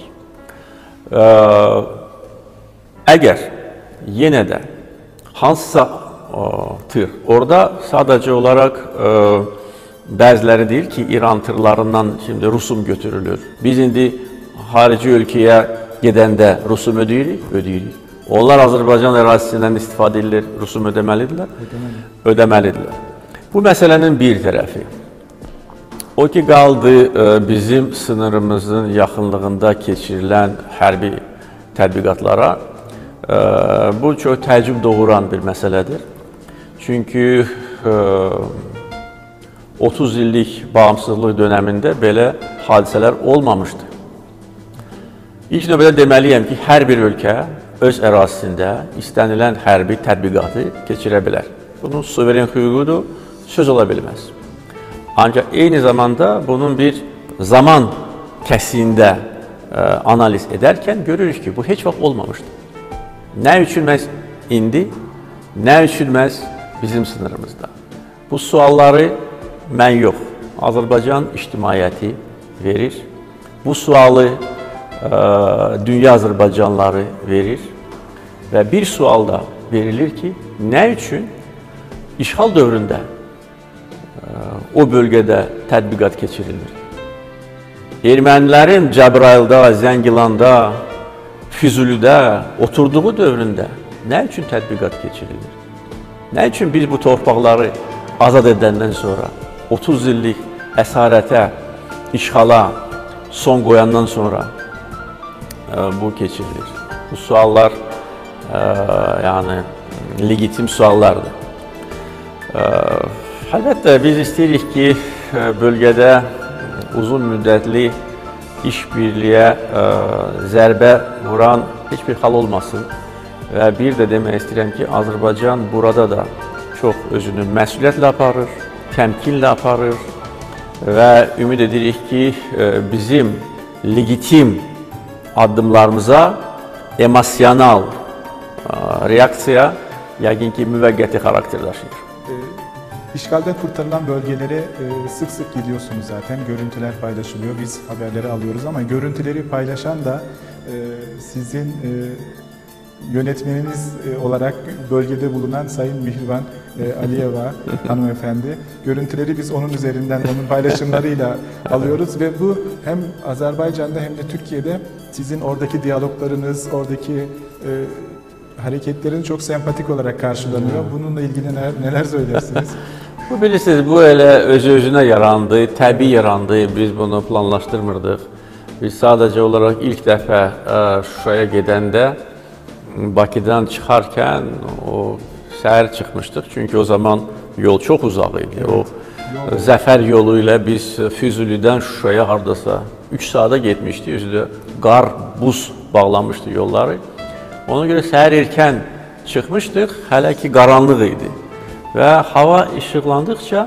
Əgər yenə də hansısa tır, orada sadəcə olaraq bəziləri deyil ki, İran tırlarından şimdi rusum götürülür. Biz indi xarici ölkəyə gedəndə rusum ödəyirik. Onlar Azərbaycan ərazisindən istifadə edilir, rusum ödəməlidirlər? Ödəməlidirlər. Bu məsələnin bir tərəfi. O ki, qaldı bizim sınırımızın yaxınlığında keçirilən hərbi tədbiqatlara, bu çox təəccüb doğuran bir məsələdir. Çünki 30 illik bağımsızlıq dönəmində belə hadisələr olmamışdı. İlk növbədə deməliyəm ki, hər bir ölkə öz ərazisində istənilən hərbi tədbiqatı keçirə bilər. Bunun suveren hüququdur, söz ola bilməz. Ancaq eyni zamanda bunun bir zaman kəsiyində analiz edərkən görürük ki, bu heç vaxt olmamışdır. Nə üçün məhz indi, nə üçün məhz bizim sınırımızda? Bu sualları mən yox, Azərbaycan ictimaiyyəti verir. Bu sualı dünya Azərbaycanlıları verir. Və bir sual da verilir ki, nə üçün işğal dövründə o bölgədə tədbiqat keçirilir? Ermənilərin Cəbrayılda, Zəngilanda, Füzulidə oturduğu dövründə nə üçün tədbiqat keçirilir? Nə üçün biz bu torpaqları azad edəndən sonra 30 illik əsarətə, işğala son qoyandan sonra bu keçirilir? Bu suallar yəni legitim suallardır. Əlbəttə biz istəyirik ki, bölgədə uzun müddətli işbirliyə zərbə vuran heç bir hal olmasın. Və bir də demək istəyirəm ki, Azərbaycan burada da çox özünü məsuliyyətlə aparır, təmkinlə aparır və ümid edirik ki, bizim legitim addımlarımıza emosional reaksiya yəqin ki, müvəqqəti xarakter daşıyır. İşgalden kurtarılan bölgelere sık sık gidiyorsunuz zaten. Görüntüler paylaşılıyor. Biz haberleri alıyoruz ama görüntüleri paylaşan da sizin yönetmeniniz olarak bölgede bulunan Sayın Mihriban Aliyeva hanımefendi. Görüntüleri biz onun üzerinden, onun paylaşımlarıyla alıyoruz ve bu hem Azerbaycan'da hem de Türkiye'de sizin oradaki diyaloglarınız, oradaki hareketlerin çok sempatik olarak karşılanıyor. Bununla ilgili neler söylersiniz? Bu bilirsiniz, bu elə özü-özünə yarandı, təbii yarandı, biz bunu planlaşdırmırdıq. Biz sadəcə olaraq ilk dəfə Şuşaya gedəndə Bakıdan çıxarkən o səhər çıxmışdıq. Çünki o zaman yol çox uzaq idi. O zəfər yolu ilə biz Füzulidən Şuşaya hardasa 3 saata getmişdik. Özü də qar, buz bağlamışdı yolları. Ona görə səhər erkən çıxmışdıq, hələ ki qaranlıq idi. Və hava işıqlandıqca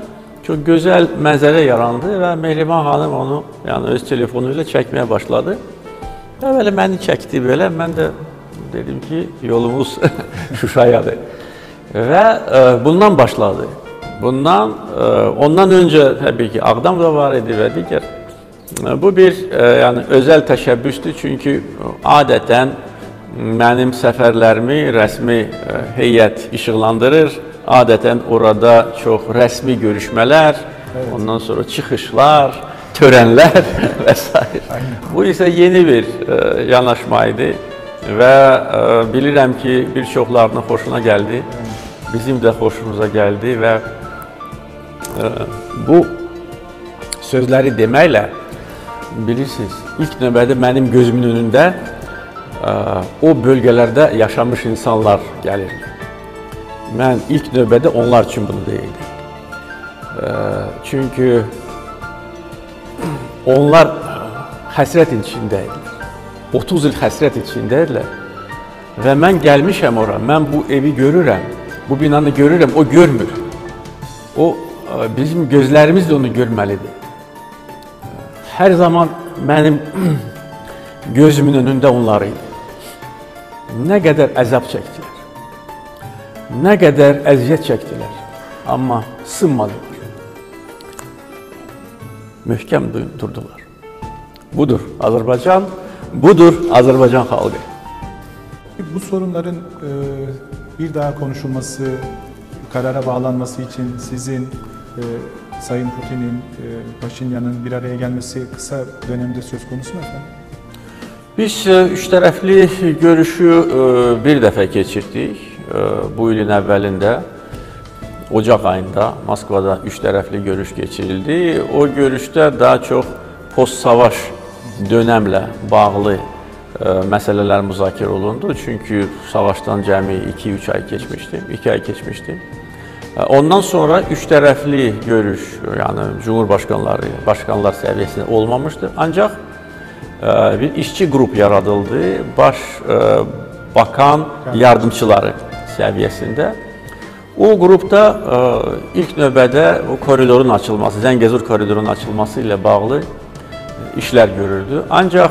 Çok gözəl mənzərə yarandı və Mehriban xanım onu yəni öz telefonu ilə çəkməyə başladı. Və belə məni çəkdi belə, mən də dedim ki, yolumuz Şuşayadır. Və bundan başladı. Ondan öncə təbii ki, Ağdam da var idi və digər. Bu bir yəni özəl təşəbbüsdür, çünki adətən mənim səfərlərimi rəsmi heyət işıqlandırır. Adətən orada çox rəsmi görüşmələr, ondan sonra çıxışlar, törənlər və s. Bu isə yeni bir yanaşma idi və bilirəm ki, bir çoxlarının xoşuna gəldi, bizim də xoşumuza gəldi və bu sözləri deməklə, bilirsiniz, ilk növbədə mənim gözümün önündə o bölgələrdə yaşamış insanlar gəlir. Mən ilk növbədə onlar üçün bunu deyirdim. Çünki onlar həsrət içindəydiler. 30 il həsrət içindəydiler. Və mən gəlmişəm ora, mən bu evi görürəm, bu binanı görürəm, o görmür. O, bizim gözlərimiz də onu görməlidir. Hər zaman mənim gözümün önündə onlar idi. Nə qədər əzab çəkdilər. Nə qədər əziyyət çəkdilər, amma sınmadılar. Möhkəm durdular. Budur Azərbaycan, budur Azərbaycan xalqı. Bu sorunların bir daha konuşulması, karara bağlanması için sizin, Sayın Putin'in, Paşinyan'ın bir araya gelmesi kısa dönemde söz konusu mu efendim? Biz üç tərəfli görüşü bir dəfə keçirdik. Bu ilin əvvəlində, Ocaq ayında Moskvada üç tərəfli görüş keçirildi. O görüşdə daha çox post-savaş dönəmlə bağlı məsələlər müzakirə olundu. Çünki savaşdan cəmi 2-3 ay keçmişdi, 2 ay keçmişdi. Ondan sonra üç tərəfli görüş, yəni Cumhurbaşqanları, başqanlar səviyyəsində olmamışdı. Ancaq bir işçi qrup yaradıldı, baş bakan yardımçıları səviyyəsində. O qrupda ilk növbədə o koridorun açılması, Zəngəzur koridorunun açılması ilə bağlı işlər görüldü. Ancaq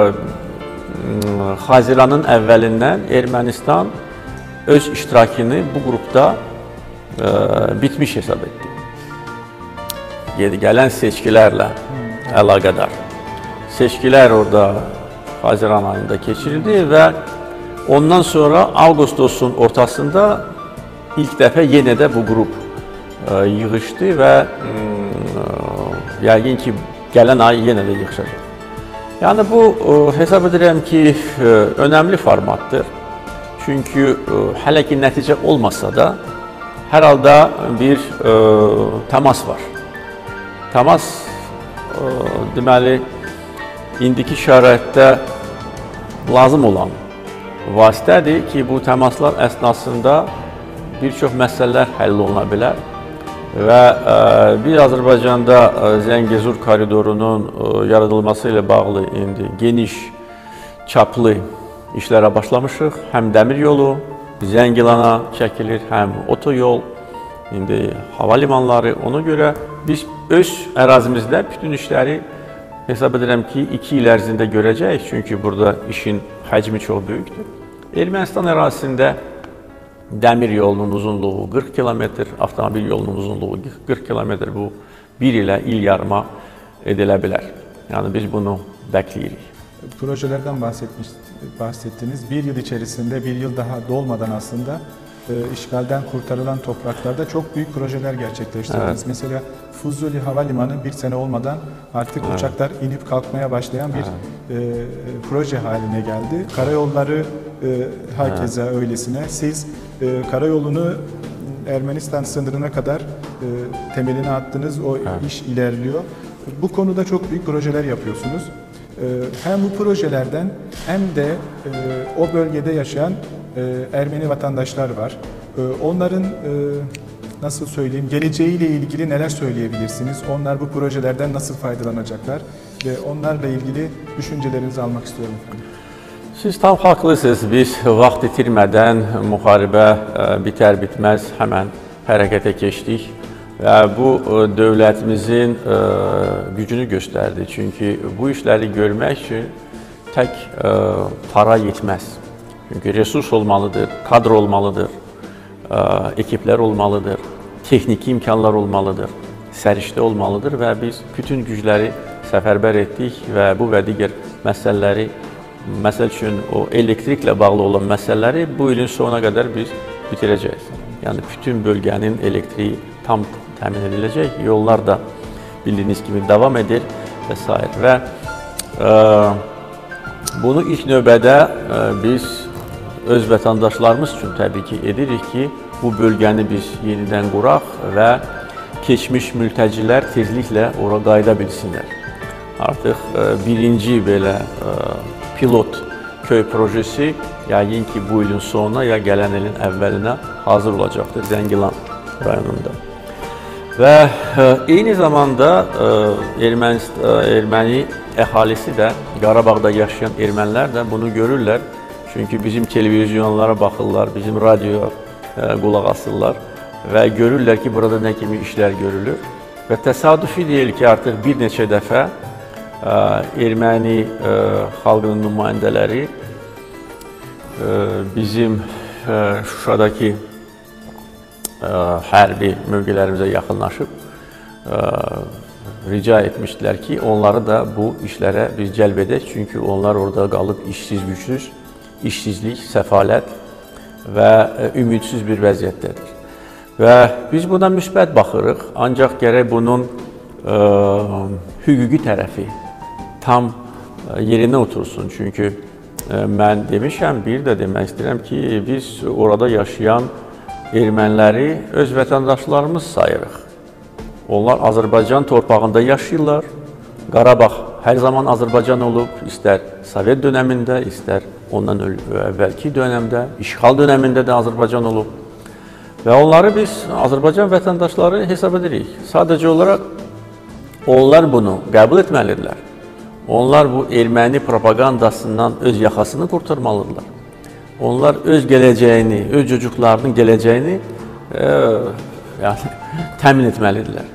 Haziranın əvvəlindən Ermənistan öz iştirakını bu qrupda bitmiş hesab etdi. Gələn seçkilərlə əlaqədar. Seçkilər orada Haziran ayında keçirildi və ondan sonra Ağustos'un ortasında ilk dəfə yenə də bu qrup yığışdı və yəqin ki, gələn ay yenə də yığışacaq. Yəni bu, hesab edirəm ki, önəmli formatdır. Çünki hələ ki, nəticə olmasa da, hər halda bir təmas var. Təmas, deməli, indiki şəraitdə lazım olan vasitədir ki, bu təmaslar əsnasında bir çox məsələlər həll oluna bilər və biz Azərbaycanda Zəngəzur koridorunun yaradılması ilə bağlı indi geniş çaplı işlərə başlamışıq. Həm dəmir yolu Zəngilana çəkilir, həm otoyol, indi hava limanları. Ona görə biz öz ərazimizdə bütün işləri hesab edirəm ki, 2 il ərzində görəcəyik, çünki burada işin həcmi çox böyükdür. Ermənistan ərazisində dəmir yolunun uzunluğu 40 kilometr, avtomobil yolunun uzunluğu 40 kilometr, bu bir ilə il yarıma edilə bilər. Yəni biz bunu bekləyirik. Projelerden bahsettiniz. Bir yıl içerisinde, bir yıl daha dolmadan aslında işgalden kurtarılan topraklarda çok büyük projeler gerçekleştirdiniz. Evet. Mesela Fuzuli Havalimanı bir sene olmadan artık uçaklar inip kalkmaya başlayan bir proje haline geldi. Karayolları herkese öylesine. Siz karayolunu Ermenistan sınırına kadar temelini attınız. O iş ilerliyor. Bu konuda çok büyük projeler yapıyorsunuz. Hem bu projelerden hem de o bölgede yaşayan Ermeni vatandaşlar var. Onların nasıl söyleyeyim, geleceğiyle ilgili neler söyleyebilirsiniz? Onlar bu projelerden nasıl faydalanacaklar? Ve onlarla ilgili düşüncelerinizi almak istiyorum efendim. Siz tam haqlısınız. Biz vaxt itirmədən müharibə bitər-bitməz həmən hərəkətə keçdik və bu dövlətimizin gücünü göstərdi. Çünki bu işləri görmək üçün tək para yetməz. Çünki resurs olmalıdır, kadr olmalıdır, ekiplər olmalıdır, texniki imkanlar olmalıdır, səriştə olmalıdır və biz bütün gücləri səfərbər etdik və bu və digər məsələləri, məsəl üçün o elektriklə bağlı olan məsələləri bu ilin sonuna qədər biz bitirəcəyik. Yəni bütün bölgənin elektriyi tam təmin ediləcək, yollar da bildiyiniz kimi davam edir və s. Və bunu ilk növbədə biz öz vətəndaşlarımız üçün təbii ki edirik ki, bu bölgəni biz yenidən quraq və keçmiş mültəcilər tezliklə ora qayıda bilsinlər. Artıq birinci belə pilot köy projesi yəqin ki bu ilin sonuna ya gələn ilin əvvəlinə hazır olacaqdır Zəngilan rayonunda. Və eyni zamanda erməni əhalisi də, Qarabağda yaşayan ermənilər də bunu görürlər. Çünki bizim televizyonlara baxırlar, bizim radioya qulaq asırlar və görürlər ki, burada nə kimi işlər görülür. Və təsadüfi deyil ki, artıq bir neçə dəfə erməni xalqının nümayəndələri bizim Şuşadakı hərbi mövqələrimizə yaxınlaşıb rica etmişdilər ki, onları da bu işlərə biz cəlb edək. Çünki onlar orada qalıb işsiz-gücsüz, işsizlik, səfalət və ümidsiz bir vəziyyətdədir. Və biz buna müsbət baxırıq, ancaq gərək bunun hüquqi tərəfi tam yerinə otursun. Çünki mən demişəm, bir də demək istəyirəm ki, biz orada yaşayan erməniləri öz vətəndaşlarımız sayırıq. Onlar Azərbaycan torpağında yaşayırlar. Qarabağ hər zaman Azərbaycan olub, istər Sovet dönəmində, istər ondan əvvəlki dönəmdə, işğal dönəmində də Azərbaycan olub. Və onları biz Azərbaycan vətəndaşları hesab edirik. Sadəcə olaraq onlar bunu qəbul etməlidirlər. Onlar bu erməni propagandasından öz yaxasını qurtarmalıdırlar. Onlar öz gələcəyini, öz çocuklarının gələcəyini təmin etməlidirlər.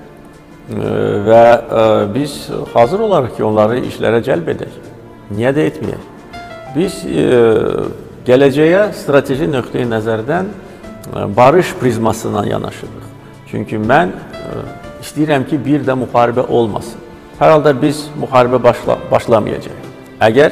Və biz hazır olarıq ki, onları işlərə cəlb edək. Niyə də etməyək? Biz gələcəyə strateji nöqteyi nəzərdən barış prizmasına yanaşırıq. Çünki mən istəyirəm ki, bir də müharibə olmasın. Hər halda biz müharibə başlamayacaq. Əgər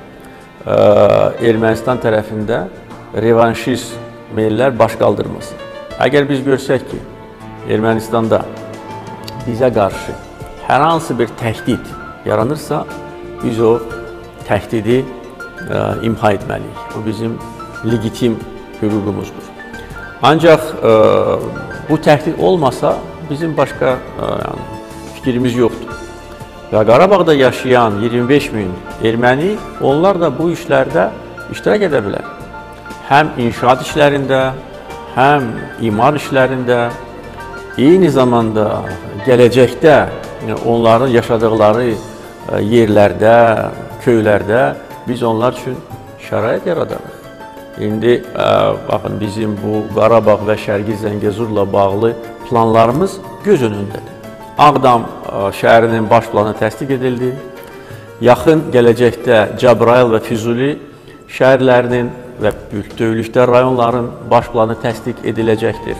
Ermənistan tərəfində revanşist meyllər baş qaldırmasın. Əgər biz görsək ki, Ermənistanda bizə qarşı hər hansı bir təhdid yaranırsa, biz o təhdidi imha etməliyik. O bizim legitim hüququmuzdur. Ancaq bu təhdid olmasa, bizim başqa fikrimiz yoxdur. Və Qarabağda yaşayan 25 min erməni, onlar da bu işlərdə iştirak edə bilər. Həm inşaat işlərində, həm imar işlərində, eyni zamanda gələcəkdə onların yaşadıqları yerlərdə, köylərdə biz onlar üçün şərait yaradarıq. İndi baxın, bizim bu Qarabağ və Şərqi Zəngəzurla bağlı planlarımız göz önündədir. Ağdam şəhərinin baş planı təsdiq edildi. Yaxın gələcəkdə Cəbrayıl və Füzuli şəhərlərinin və bütövlükdə rayonların baş planı təsdiq ediləcəkdir.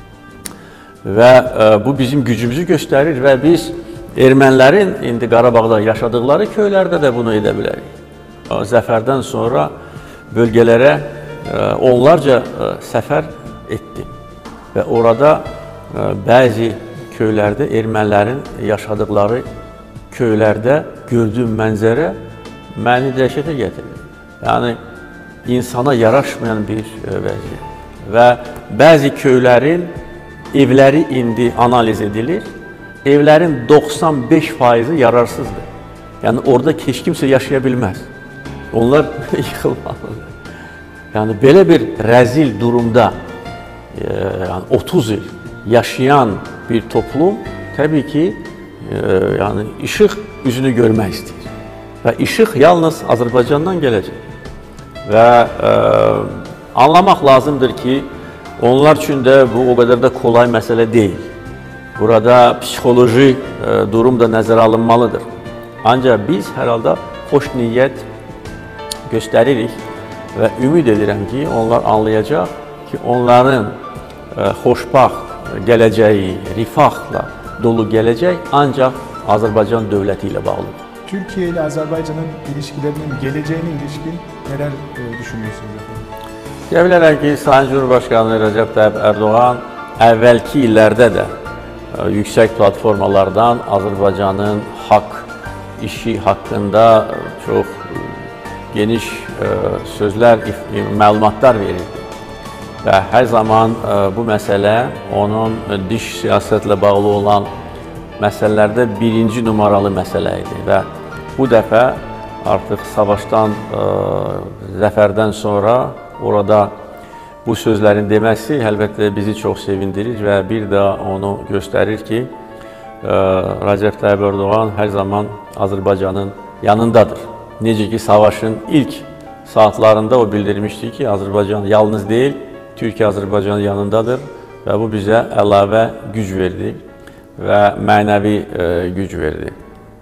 Və bu bizim gücümüzü göstərir və biz ermənilərin indi Qarabağda yaşadıqları köylərdə də bunu edə bilərik. Zəfərdən sonra bölgələrə onlarca səfər etdi və orada bəzi köylərdə ermənilərin yaşadıqları köylərdə gördüyüm mənzərə məni dəhşətə gətirir. Yəni, insana yaraşmayan bir vəziyyət. Və bəzi köylərin evləri indi analiz edilir, evlərin 95% yararsızdır. Yəni, orada heç kimsə yaşaya bilməz. Onlar yıxılmalıdır. Yəni, belə bir rəzil durumda 30 il yaşayan bir toplum təbii ki, işıq üzünü görmək istəyir. Və işıq yalnız Azərbaycandan gələcək. Və anlamaq lazımdır ki, onlar üçün də bu o qədər də kolay məsələ deyil. Burada psixoloji durum da nəzərə alınmalıdır. Ancaq biz hər halda xoş niyyət göstəririk və ümid edirəm ki, onlar anlayacaq ki, onların xoşbaxt gələcəyi, rifahla dolu gələcək ancaq Azərbaycan dövləti ilə bağlıdır. Türkiye ile Azerbaycan'ın ilişkilerinin geleceğine ilişkin neler düşünüyorsunuz efendim? Deyə bilərəm ki, Sayın Cumhurbaşkanı Recep Tayyip Erdoğan əvvəlki illərdə də yüksək platformalardan Azərbaycanın haqq işi haqqında çox geniş sözlər, məlumatlar verirdi. Və hər zaman bu məsələ onun dış siyasətlə bağlı olan məsələlərdə birinci numaralı məsələ idi və bu dəfə artıq savaşdan, zəfərdən sonra orada bu sözlərin deməsi əlbəttə bizi çox sevindirir və bir daha onu göstərir ki, Recep Tayyip Erdoğan hər zaman Azərbaycanın yanındadır. Necə ki, savaşın ilk saatlarında o bildirmişdi ki, Azərbaycan yalnız deyil, Türkiyə Azərbaycanın yanındadır və bu bizə əlavə güc verdi və mənəvi güc verdi.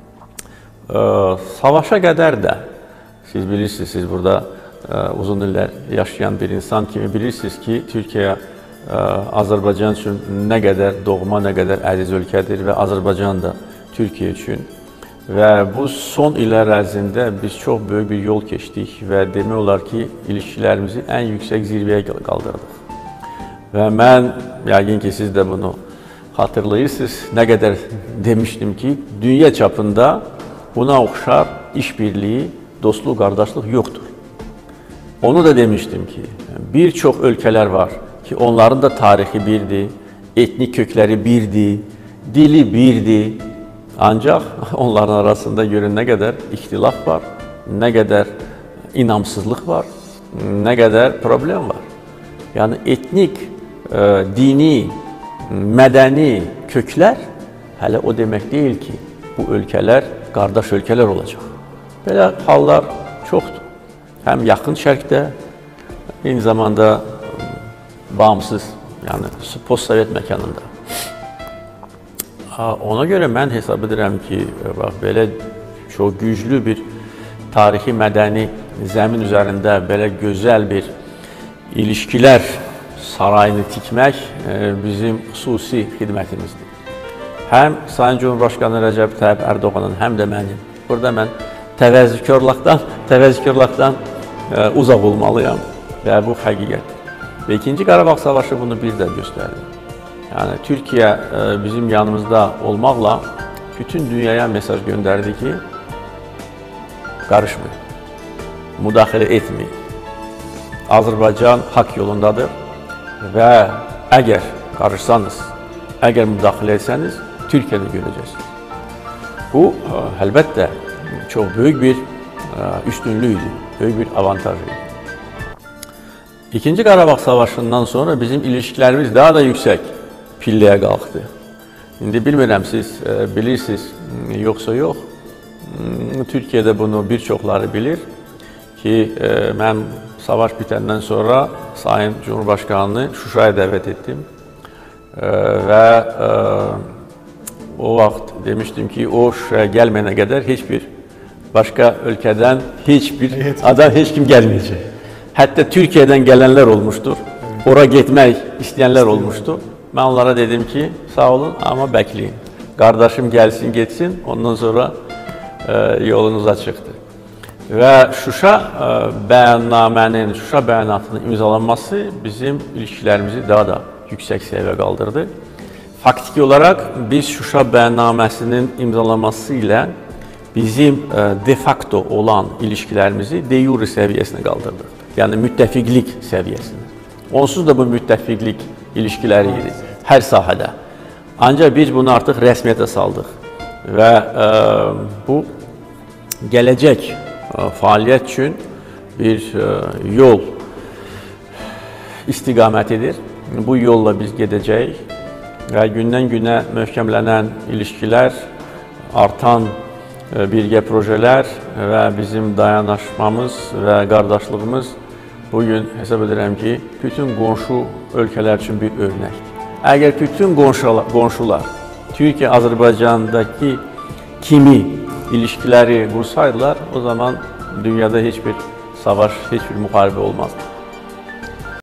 Savaşa qədər də, siz bilirsiniz, siz burada uzun illər yaşayan bir insan kimi bilirsiniz ki, Türkiyə Azərbaycan üçün nə qədər doğma, nə qədər əziz ölkədir və Azərbaycan da Türkiyə üçün. Və bu son illər ərzində biz çox böyük bir yol keçdik və demək olar ki, ilişkilərimizi ən yüksək zirvəyə qaldırdıq. Və mən, yəqin ki, siz də bunu xatırlayırsınız, nə qədər demişdim ki, dünya çapında buna oxşar işbirliyi, dostluq, qardaşlıq yoxdur. Onu da demişdim ki, bir çox ölkələr var ki, onların da tarixi birdir, etnik kökləri birdir, dili birdir. Ancaq onların arasında görün nə qədər ixtilaf var, nə qədər inamsızlıq var, nə qədər problem var. Yəni etnik, dini, mədəni köklər hələ o demək deyil ki, bu ölkələr qardaş ölkələr olacaq. Belə hallar çoxdur. Həm yaxın şərqdə, eyni zamanda bağımsız, yəni postsovet məkanında. Ona görə mən hesab edirəm ki, belə çox güclü bir tarixi, mədəni zəmin üzərində belə gözəl bir ilişkilər sarayını tikmək bizim xüsusi xidmətimizdir. Həm Sayın Cumhurbaşkanı Recep Tayyip Erdoğan'ın, həm də mənim. Burada mən təvəzzükürlükdən uzaq olmalıyam və bu həqiqətdir. Və İkinci Qarabağ Savaşı bunu bir də göstərdi. Yəni, Türkiyə bizim yanımızda olmaqla bütün dünyaya mesaj göndərdi ki, qarışmayın, müdaxilə etməyin. Azərbaycan haqq yolundadır və əgər qarışsanız, əgər müdaxilə etsəniz, Türkiyədə görəcəksiniz. Bu, əlbəttə, çox böyük bir üstünlükdür, böyük bir avantaj idi. İkinci Qarabağ Savaşından sonra bizim ilişkilərimiz daha da yüksək pilləyə qalxdı. İndi bilmirəm, siz bilirsiniz, yoxsa yox. Türkiyədə bunu bir çoxları bilir ki, mən savaş bitəndən sonra Sayın Cumhurbaşkanını Şuşaya dəvət etdim və o vaxt demişdim ki, o Şuşaya gəlməyənə qədər heç bir başqa ölkədən heç bir adam, heç kim gəlməyəcək. Hətta Türkiyədən gələnlər olmuşdur, ora getmək istəyənlər olmuşdur. Mən onlara dedim ki, sağ olun, amma bəkləyin. Qardaşım gəlsin, getsin, ondan sonra yolunuz açıqdır. Və Şuşa bəyannamənin, Şuşa bəyanatının imzalanması bizim ilişkilərimizi daha da yüksək səviyyəyə qaldırdı. Faktiki olaraq biz Şuşa bəyannaməsinin imzalanması ilə bizim de facto olan ilişkilərimizi de jure səviyyəsinə qaldırdıq. Yəni müttəfiqlik səviyyəsinə. Onsuz da bu müttəfiqlik ilişkiləri idi hər sahədə. Ancaq biz bunu artıq rəsmiyyətə saldıq və bu gələcək fəaliyyət üçün bir yol istiqamətidir. Bu yolla biz gedəcəyik və gündən-günə möhkəmlənən ilişkilər, artan birgə projelər və bizim dayanışmamız və qardaşlığımız bugün hesab edirəm ki, bütün qonşu ölkələr üçün bir örnəkdir. Əgər bütün qonşular Türkiye Azərbaycandakı kimi ilişkiləri qursaydılar, o zaman dünyada heç bir savaş, heç bir müharibə olmazdı.